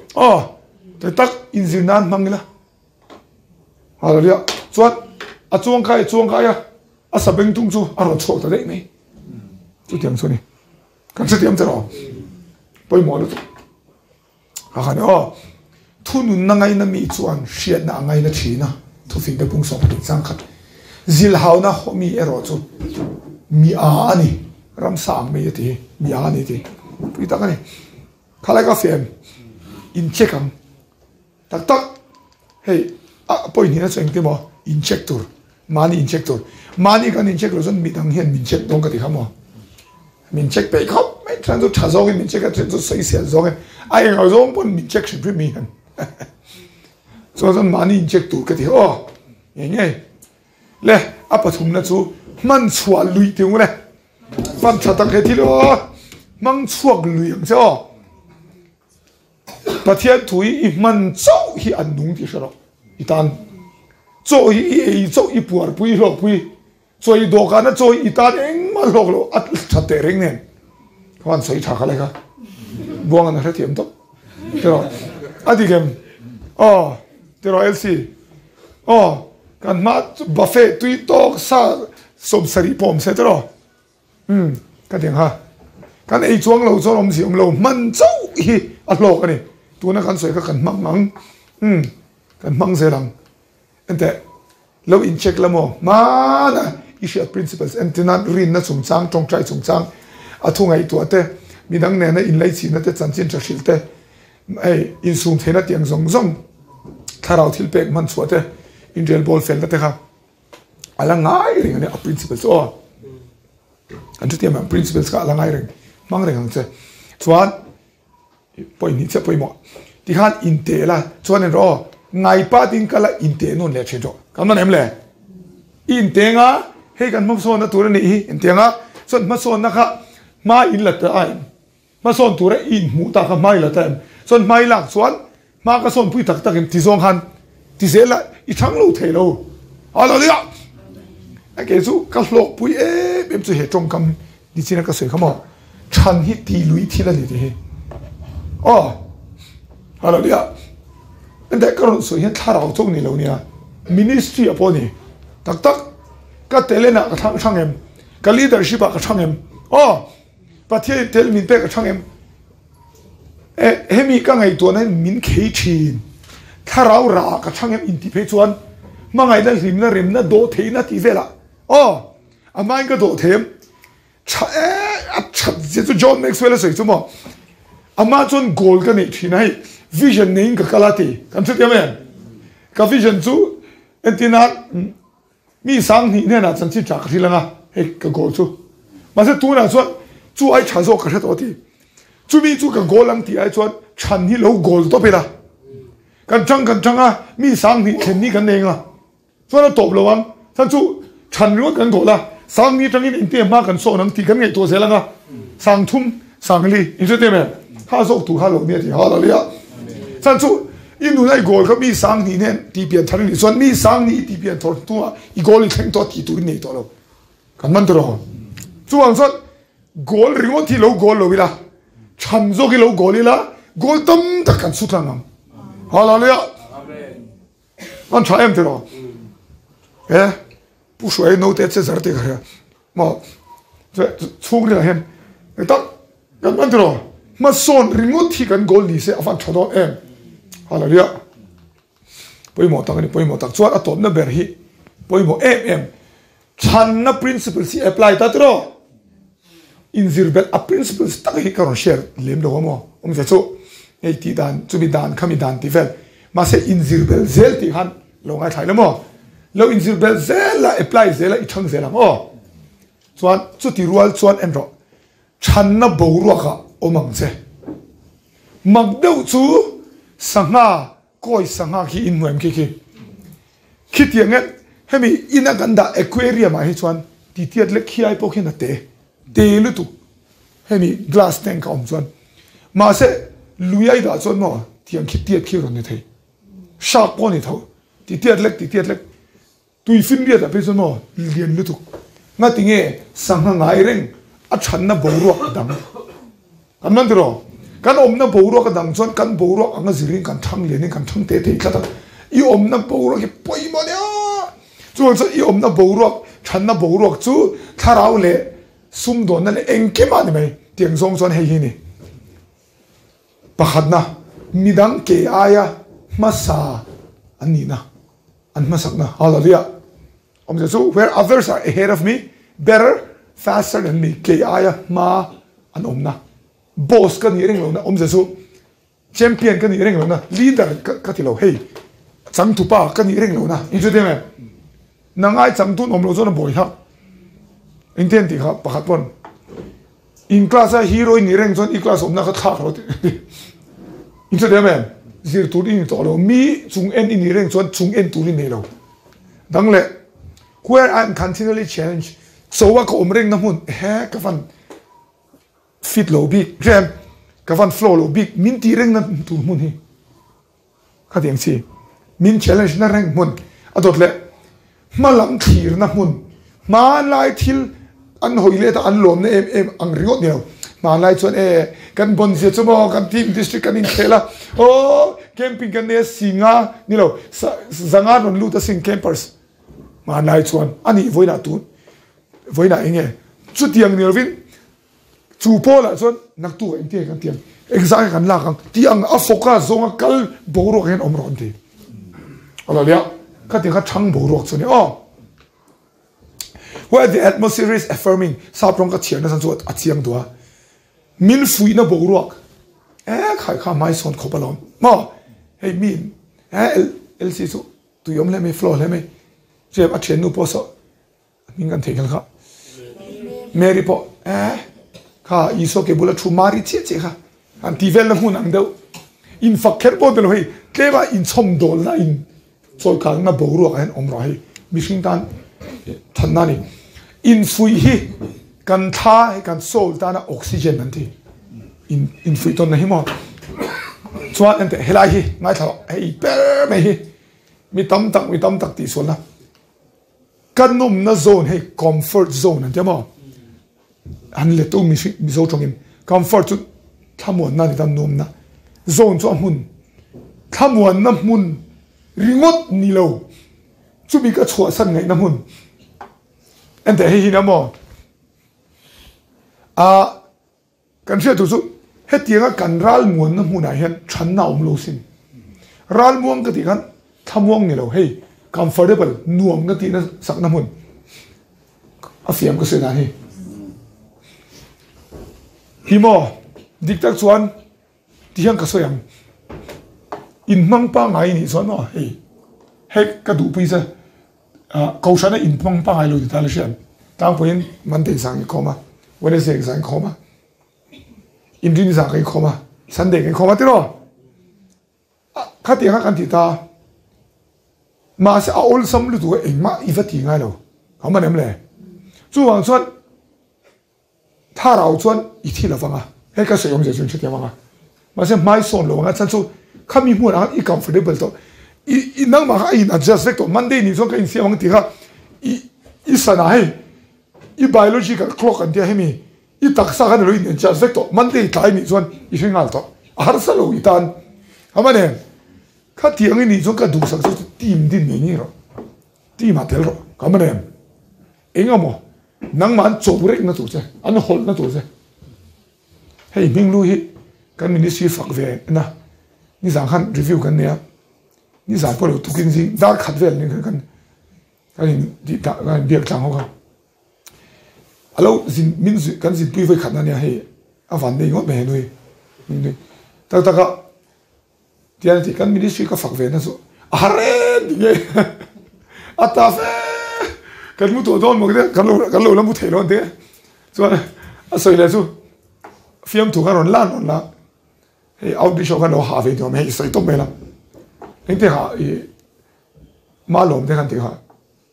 te tak in zinan mang la hallelujah chuan chuang kai sabeng tung chu aro chok ta dei mai chu tiang chu ni kan se tiam zero poi mo lo ha thu nun na ngai na mi chuan hriat na ngai na thina thu fin te pung song ti chang khat zil hau na mi ero chu mi ani ram sang mấy thế mi ani thế bây giờ cái này khai lại cái phim inject ang tak hey point này cho anh thấy mà injector mani kan inject rồi dân bị thằng hiền mình check đông cái gì không mà mình check bể khóc mấy thằng tôi trả rõ cái mình check cái tôi xây xẻ rõ cái ai ở rõ cũng mình check chuyện với mình cho dân mani inject tủ cái gì nghe nghe lẽ apa thùng nó chú man xóa lùi tiếng này fan chặt tăng cái gì đó mang chuộc lùi làm sao bà thiên thúi man châu hi ăn nung thì sao itan châu hi châu hi buồn bui lộc bui châu hi đồ cái nó châu hi itan anh mà lộc lộc ăn chặt tệ rinh nè quan sấy chả cái này cả buông anh thấy tiệm tốt rồi đi kem rồi LC kan ma buffet tui tok sa som sari pom se tro ka ding ha kan ei chuang lo chom si lo man chau hi a lo ka ni ตัวนั้นกันสวยก็กันมังกันมังเสรังแต่เราอินเช็คละโมมานะอิเชีย principles อันที่นั้นรินนะสงสารตรงใจสงสารอาทุ่งไอตัวเตมีดังเนี่ยนะอินไลซีนะเตจันจินจะชิลเตไออินซูมเทนะเตียงซงถ้าเราทิลเป็กมันสวยเตอินเรียลบอลเฟลนะเตครับอะไรง่ายเรื่องนี้ principles อ๋ออันที่เตียม principles ก็อะไรง่ายเรื่องมั่งเรื่องเจ้ส่วนปอยนี้จะปอยหมดที่ฮันอินเตล่ะส่วนนั้นรอไงป้าติงก็ละอินเตนู่นแหละเช่นเดียวกันนั่นเองเลยอินเตงอ่ะให้กันมาโซนนะตัวนี้อินเตงอ่ะส่วนมาโซนนะครับมาอินละแต่ไอ้มาโซนตัวนี้อินหมูตากับไม่ละแต่ส่วนไม่หลักส่วนมาก็โซนผู้ตักตักที่ซองหันที่เสร็จละอีทั้งลูกเทโลเอาละเนี่ยไอ้เกซูก็หลอกปุยเป็นสุเหตุตรงคำดิฉันก็สวยเขาบอกฉันฮิตตีลุยที่ละนี่ทีอ๋อเอาละเนี่ยแต่ก็รู้สึกเห็นถ้าเราตรงนี้แล้วเนี่ยมินิสทรีอ่ะพอนี่ตักก็เตเลน่ะก็ช่างเอ็มก็ลีดเดอร์ชิพก็ช่างเอ็มอ๋อประเทศเตลมินเป้ก็ช่างเอ็มเฮมีก็ไงตัวนั้นมินเคชีนถ้าเราราก็ช่างเอ็มอินทิเพชวนมาไงนั่นริมนั่นโดเทน่ะที่เวล่ะอ๋ออามันก็โดเทมชัดเจนจอห์นแม็กซ์เวลล์สวยจุ๊บอามาจนโกลกันนี่ที่ไหนวิชั่นนี่ก็กลาตีกันสุดยอดไหมกับวิชั่นจูเอ็นที่นั้นมีสังนี่เนี่ยนะฉันที่จากที่ละนะเฮ้ก็โกลจูมาเสร็จตัวนั้นส่วนจูไอ้ฉันโซ่กระเทตัวที่จูมีจูกับโกลังที่ไอ้ส่วนฉันนี่เราโกลตัวไปละกันจังอ่ะมีสังนี่เห็นนี่กันเองอ่ะส่วนเราตบระวังฉันจูฉันรู้กันโกละสังนี่จังนี่อินเตียมากกันโซ่นังที่กันไงตัวเสียละนะสังทุ่มสังลีอินสุดยอดไหมข้าโซ่ถูกข้าหลงเนี่ยที่ฮาลาลีอ่ะฉันจูอินดูในโกลก็มีสังนี่เนี่ยที่เปลี่ยนทางนี้ส่วนมีสังนี่ที่เปลี่ยนตัวอีโกลที่แข่งตัวที่ตัวนี้ตัวเรากันมันตัวเราส่วนส่วนโกลริงว่าที่เราโกลเราวิละฉันโซ่ที่เราโกลนี่ละโกลตั้มตะกันสุดทางนั้นฮาลาลีอ่ะมันใช่ไหมตัวเราผู้ช่วยโน้ตเอเซอร์ที่เขาเนี่ยมาช่วงนี้ละเห็นแต่กันมันตัวเรามาโซนริงว่าที่กันโกลนี่เสียฟังชดฮาลาลีอ่ะพอยหมดตังนี่พอยหมดตังส่วนอัตโนนั่นเบอร์ฮีพอยหมดฉันน่ะ principles ที่ apply ตัดรออินซิร์เบลอ่ะ principles ตั้งให้การแชร์เลี้ยงดูว่ามั้งจะสู้ไอ้ที่ด่านจุดด่านขมิด่านที่เฟลมาเสียอินซิร์เบลเซลที่หันลงไอ้ไทยแล้วมั้งแล้วอินซิร์เบลเซลละ apply เซลละอีช่างเซลละมั้งส่วนจุดที่รัวส่วนเอ็นรอฉันน่ะบูรัวค่ะโอ้มังเสมักเดาจูสังหาก้อยสังหาขี้อินเหมือนขี้คิดอย่างงั้นให้มีอินักันดาเอควาเรียมมาให้ชวนที่เทียดเล็กขี้ไอ้พวกเห็นน่ะเตลุตุให้มีกลาสแทงก์อมชวนมาเสลุยไอ้ดาชวนมั้งที่ยังคิดเทียดขี้รอนนี่เถอะชาร์ปปอนนี่เถอะที่เทียดเล็กตุยฟินเรียดอะเป็นชวนมั้งเรียนลุตุงั้นติงเอสังหาไงเร่งอัจฉริยะบูรัวดังกันนั่นตัวเรากันอมน้ำบูรัวกันดังส่วนกันบูรัวอังกฤษกันทั้งเรียนกันทั้งเตะกันทั้งอีอมน้ำบูรัวกี่ป่วยมาเนี่ยส่วนอีอมน้ำบูรัวฉันน้ำบูรัวจู่ถ้าเราเล่ซุ่มโดนนั่นเองกี่มันไหมเตียงทรงส่วนให้นี่ปะขัดนะมีดังเกย์อายะมาซาอันนี้นะอันมาสักนะฮาลาลียะอมจะสู้ where others are ahead of me better faster than me เกย์อายะมาอันอมนะboss กันนี่เร่งลงนะอมจะสู้ champion กันนี่เร่งลงนะ leader ก็ที่เราเฮ้ยจังทุป้ากันนี่เร่งลงนะอินสุดเดียไหมนางไอ้จังทุนอมเราส่วนบ่อยครับอินเทนติครับประคับปนอินคลาสฮีโร่นี่เร่งส่วนอีคลาสอมนะก็ท่าเราอินสุดเดียไหมสิร์ตูรินตัวเรามีจุงเอ็นอินนี่เร่งส่วนจุงเอ็นตูรินนี่เราดังเลย where I'm continually challenged so ว่าก็อมเร่งน้ำหุ่นเฮ้กับฟันฟิตโลบิกใช่ไหมกับฟันฟลอโลบิกมินตีเร่งนั่นตัวมุนฮีข้าเดียงสิมินเชลเลนจ์นั่นเร่งมุนอดเลยมาหลังทีร์นะมุนมาไล่ทิลอันหอยเล่ตอันหลอมเนี่ยอังริโกเดียวมาไล่ชวนกันบนเสียชั่วโมงกันทีมดิสตริกกันอินเทล่าโอ้แคมปิ้งกันเนี่ยสิงานี่เราสังหารนลูตสิงแคมเปอร์สมาไล่ชวนอันนี้ไว้หน้าตูนไว้หน้าเองจุดยังเนี่ยวิน chu po la chuan nak tu em te kan tiang exact kan la kang tiang a focus zonga kal borok hen omron ti ala lia ka ti ka thang borok chuni where the atmosphere is affirming sa prong ka chiang na san chu a chiang tua min fui na borok khai kha mai son khopalom ma hey min el si su tu yom le me flow le me je a chen nu po so min kan thekal kha mary po kha iso ke bula thu mari che che kha an ti vel na hun ang deu in fakher bo de hoi tleba in chom dol na in chol khang na borok hen om rai mishing tan than na ni in fui hi kan tha kan sol ta na oxygen nan ti in fui ton na hi mo chuan ante helai hi ngai tha ei per me hi mi tam tak ti sol na kan nom na zone hey comfort zone an mo an le tu mi zo chong in comfort chu thamuan na ni tam nom na zone chu mun thamuan na mun ringot ni lo chu mi ka chua san ngai na mun ante hi na mo kan sia tu chu hetianga kan ral muan na mun a hian than na om lo sin ral muang ka ti kan thamuang ni lo hey comfortable nuam na ti na sak na mun a fiam ko se na hi mo diktak chuan tiang ka soyang in mang pa ngai ni so no hey ka du pisa kausana in mang pa ngai lo ti ta le sian tang poin monday sang khoma wednesday sang khoma in din sang khoma sunday khoma ti ro ka ti ha kan ti ta ma se a ol sam lu tu e ma i va ti ngai lo ha ma nem le chu wang chuan tha rao chuan i thi la wanga he ka se yom je chun che wanga ma se mai son lo wanga chan chu khami mu ra i comfortable to i nang ma i na just vector monday ni so ka in sia wang ti ha i sana he i biological clock an dia he mi i tak sa kan lo in just vector monday tai ni chuan i hingal to har sa lo i tan ha ma ne ka tiang ni so ka du sak so tim din ni ro ti ma tel ro ka ma ne engamo nang man cho burek na tu che an hol na tu che hey ming lu hi kan ministry fak ve na ni zang han review kan ne ni za po lo tu kin ji dar khat vel ni kan di ta kan biak chang ho ka alo zin min zu kan zin pui ve khat na ne he a van nei ngot me noi ni ta ka tian ti kan ministry ka fak ve na so are ni ge ata fe kan mu to don mo de kan lo la mu thelo de so a soi la su fiam tu kan ron lan la hey out di show kan lo ha ve do me soi to me la inte ha ma lom de kan ti ha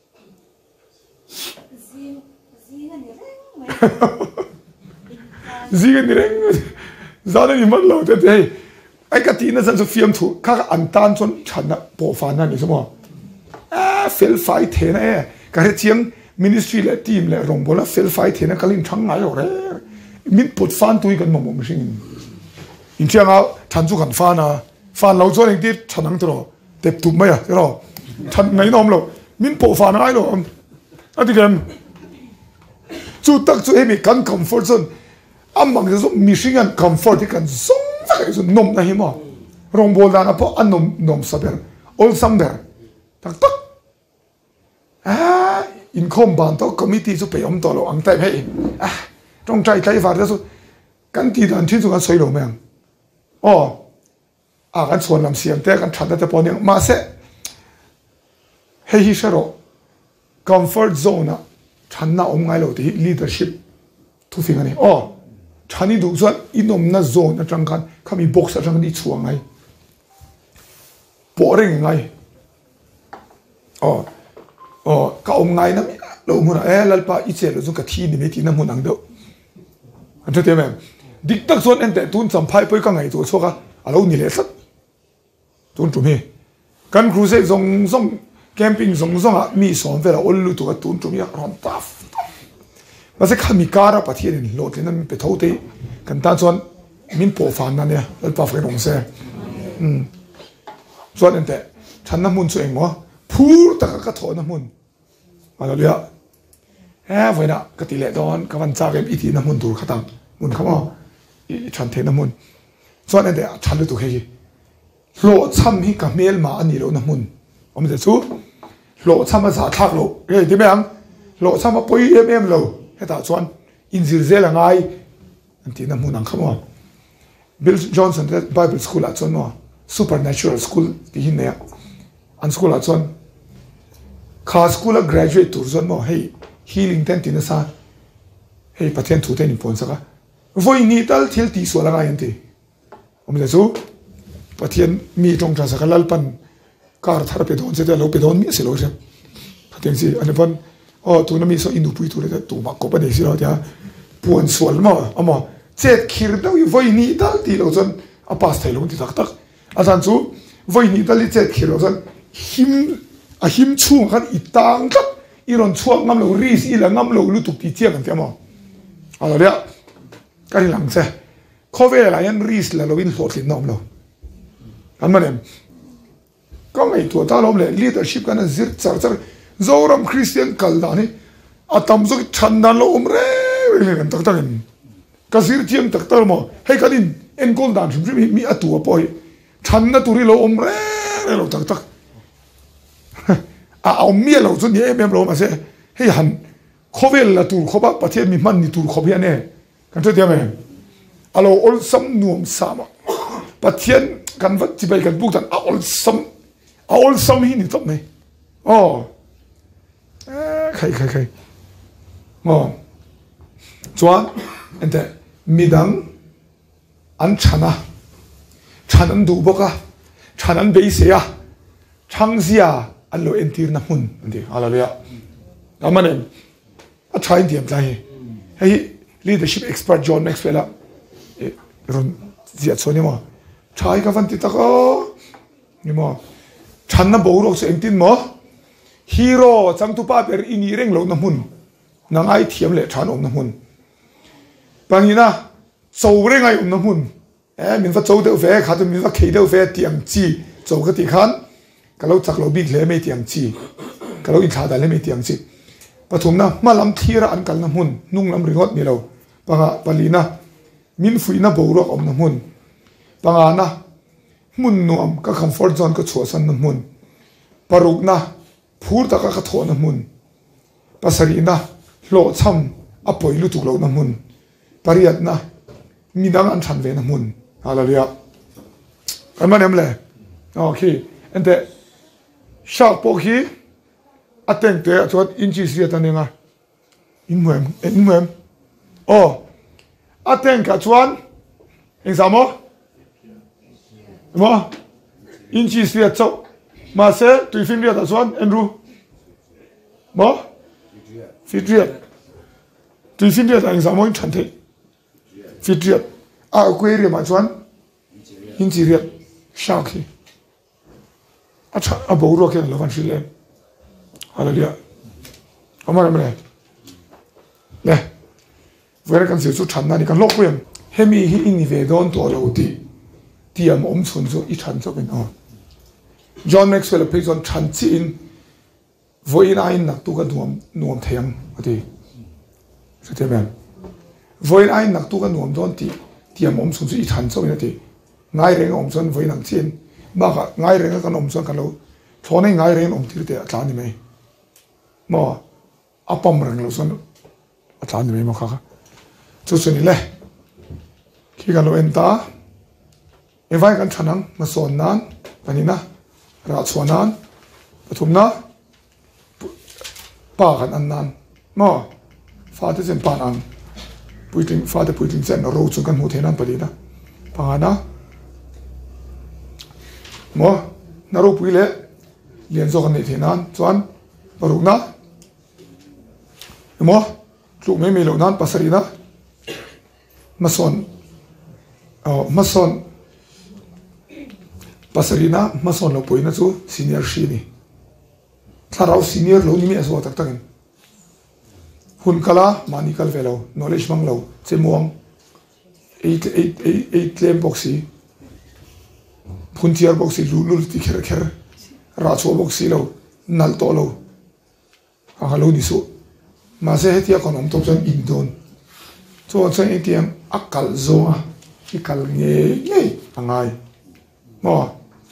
zigen ni reng zana ni man lo de hey ai ka ti na san so fiam tu ka an tan chon chan na po fa na ni so mo fel fai the na ka he chiang ministry le team le rong bola fel fai the na kalin thang ngai ore min put fan tu kan mo machine in chiang a than chu kan fa na fan lo cho ning ti thanang tro tep tu mai a ro than ngai nom lo min po fa na ai lo ati gam chu tak chu emi kan comfort zone amang zo machine and comfort kan zong zo nom na hi mo rong bol da na po an nom saber all samber tak tak in khom ban to committee chu pe om to lo ang tai he trong trai tai var da su kan ti dan thin su kan soi lo meng kan chuan lam siam te kan thada te pon ma se he hi sharo comfort zone than na om ngai lo ti leadership thu thing ani thani du chuan inom na zone atang kan khami box atang ni chuang ngai boring ngai ka om ngai na lo mu na lalpa i che lo zu ka thi ni me ti na mu nang do an the te me dik tak zon en te tun cham phai poi ka ngai to so ka alo ni le sat tun tu me kan cruise zong camping zong a mi som vera ol lu to ka tun tu mi ron taf ma se khami kara pathian in lot le na pe thote kan ta chon min po fan na ne lalpa fa rong se zon en te chan na mun chu eng mo phur ta ka tho na mun Hallelujah. Vậy đó, cái tỷ lệ đó các bạn cha em ít thì nó muốn đủ khát mun khamo I chan the na mun so an de chan tu he lo cham hi ka mel ma ani lo na mun om de chu lo cham ma za thak lo he ti bang lo cham ma poi lo he ta chuan in zir zel angai an ti na mun ang khamo Bill Johnson Bible School at chuan no supernatural school ti hin ne an school at chuan kha school graduate tur zon mo hey healing ten tin sa hey pathian thu ten pon saka voi ni tal thil ti so la ngai ante om le chu pathian mi tong tra saka lalpan kar thar pe don se te lo pe don mi se lo je pathian si an van o tu na mi so inu pui tu le tu ma ko pa de si lo ja pon sol ma ama chet khir do voi ni tal ti lo zon a pas thai lo ti tak tak a san chu voi ni tal chet khir lo zon him chung kan itang tak iron chuak ngam lo ris ila ngam lo lu tuk ti chiang kan tiamo ala dia ka ri lang se khove la yan ris la lo in hlot lin nom lo an manem ko ngai tu ta lom le leadership kana zir char char zoram christian kaldani atam zo chandan lo umre le tak tak ka zir chiang tak tak mo hei kanin en kol dan shim mi atu poi channa turi lo umre lo tak takเอาเมียเราส่วนนี้เอ็มเรามาเสียให้หันเขาเวลาตูเขาบักประเทศมีมันนี่ตูเขาเพี้ยนเนี่ยกันเท่าเดียวไหมเราอัลซัมนวมสามประเทศกันวัดจีไปกันบุกกันอัลซัมหินี่ต้องไหมอ๋อใครอ๋อจวนอันแต่มีดังอันฉันดูบกะฉันเบยเสียช่างเสียอันโลเอนตีร์น้ำหุ่นอันที่อะไรเลยอ่ะแล้วมันเองใช้เดียมใจให้ leadership expert John Maxwell อ่ะรุ่นเสียส่วนนี้มั้งใช้กับวันที่ตะก็นี่มั้งฉันน่ะบอกเราเสียงตินมั้งฮีโร่จังตุป้าเป็นอินี่เร่งโลน้ำหุ่นนางไอเทียมเลยฉันอมน้ำหุ่นบางทีนะโซ่เร่งไออมน้ำหุ่นมีว่าโซ่เดือดเฟะขาดมีว่าเคยเดือดเฟะเตียงจีโซ่ก็ตีขันก็เราจักเราบิ๊กเลยไม่เตียงจีก็เราอินขาดเลยไม่เตียงจีปฐมนะมาลำทีระอันกันน้ำหุ่นนุ่งลำริงดนี่เราปังปลีนะมินฟุยนะบูรอกอมน้ำหุ่นปังนะมุนนวมก็คอมฟอร์ตโซนก็ชัวสันน้ำหุ่นปรุกนะพูดตะก็กระโถน้ำหุ่นปัสรีนะโลช่ำอปอยลุตุกเราน้ำหุ่นปริยัดนะมีดังอันฉันเวน้ำหุ่นอะไรเลยอ่ะอันมันยังไงโอเคอันเดชาวพวกที่อัตเตงเตะจวดอินจีเสียตันเองอ่ะอินเหมือนโอ้อัตเตงกับจวนเองสามมั้งอินจีเสียเจ้ามาเซ่ตุยฟินเรียดจวนเอ็นรูมั้งฟิตเรียดตุยฟินเรียดเองสามมั้งฉันเทฟิตเรียดกุยเรียดมาจวนอินจีเรียดชาวที่อาบูโรเคนละวันสิเลอะไรเดียเอามาทำอะไรเนี่ยเวลากันเสียสุดฉันนั่นนี่กันโลกเวียนเฮมีฮิอินิเวดอนตัวเราดีเตรียมอมชุนสุอีฉันจะเป็นอ๋อจอห์นแม็กซ์เวลล์พูดว่าฉันจีนวันนี้นักตุกันนวมเทียงอะไรสุดท้ายแบบวันนี้นักตุกันนวมโดนตีเตรียมอมชุนสุอีฉันจะเป็นอะไรง่ายเรื่องอมชุนวันนักจีนบ้าง่ายเรื่องกันอมส่วนกันเราช่วงนี้ง่ายเรื่องอมที่เดียอาจารย์นี่ไหมมาอัปปมเรื่องเราส่วนอาจารย์นี่ไหมมาค่ะจุดส่วนนี้เลยที่กันเราเอ็นตาเอวัยกันฉันนั้นมาสอนนั้นวันนี้นะราชวนั้นปฐมนะป้ากันอันนั้นมาฟ้าที่เส้นปานันปุยถึงฟ้าที่ปุยถึงเส้นเราจุกันหัวเทนันพอดีนะป้านะมอนารปุยเล่เรียนโซกันในเทนั้นส่วนปรุกนะมอจุกไม่มีเหล่านั้นปัสรีนะมาสอนปัสรีนะมาสอนเราปุยนะจูซีเนียร์ชีนี่ถ้าเราซีเนียร์เรานี่มีอะไรตักกันหุ่นกะลามานิคัลเวลา knowledge มังเราเจมวงเอเลมบ็อกซี่พุ่นที่อาร์บ็อกซี่ลุลที่เคร์ราชวบ็อกซี่เรานัลโตเราฮัลโหลนิสุมาเสียที่อาคนอมทบจนอินโดน cho anh tiếng akal zo à akal nghe angai mo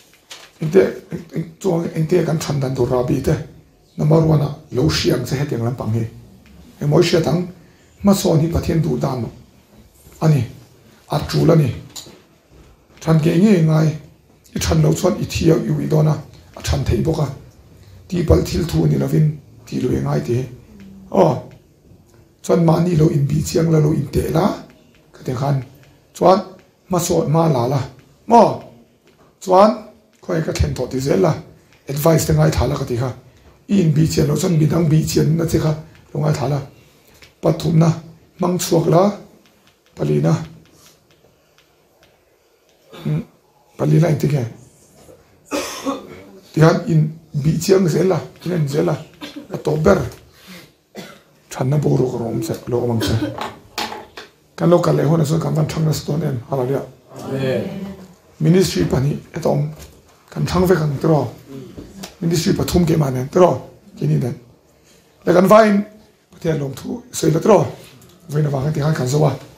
anh te kan than dan do rabi te number 1 a lo siang se hetiang lampang hi e moi sia tang ma son hi pathian du dan no ani a chu la ni than ge nge ngai I than lo chuan I thiau yu I dona a than thei boka ti pal thil thu ni lovin ti lo ngai te chuan ma ni lo in bi chiang la lo in te la ka te khan chuan ma so ma la la mo chuan khoi ka thlen tho ti zel la advice te ngai thala ka ti kha in bi chian lo chuan bidang bi chian na che kha lo ngai thala pathum na mang chuak la palina palina inte ke tihan in bi chiang zela inen zela october thanna boru ko rom se lo mang se kan lo kale hona so kan van thang na stone en halalia ministry pani etom kan thang ve kan tro ministry pathum ke mane tro kini den le kan vain patia lom thu sei la tro vaina wa kan ti han kan zo wa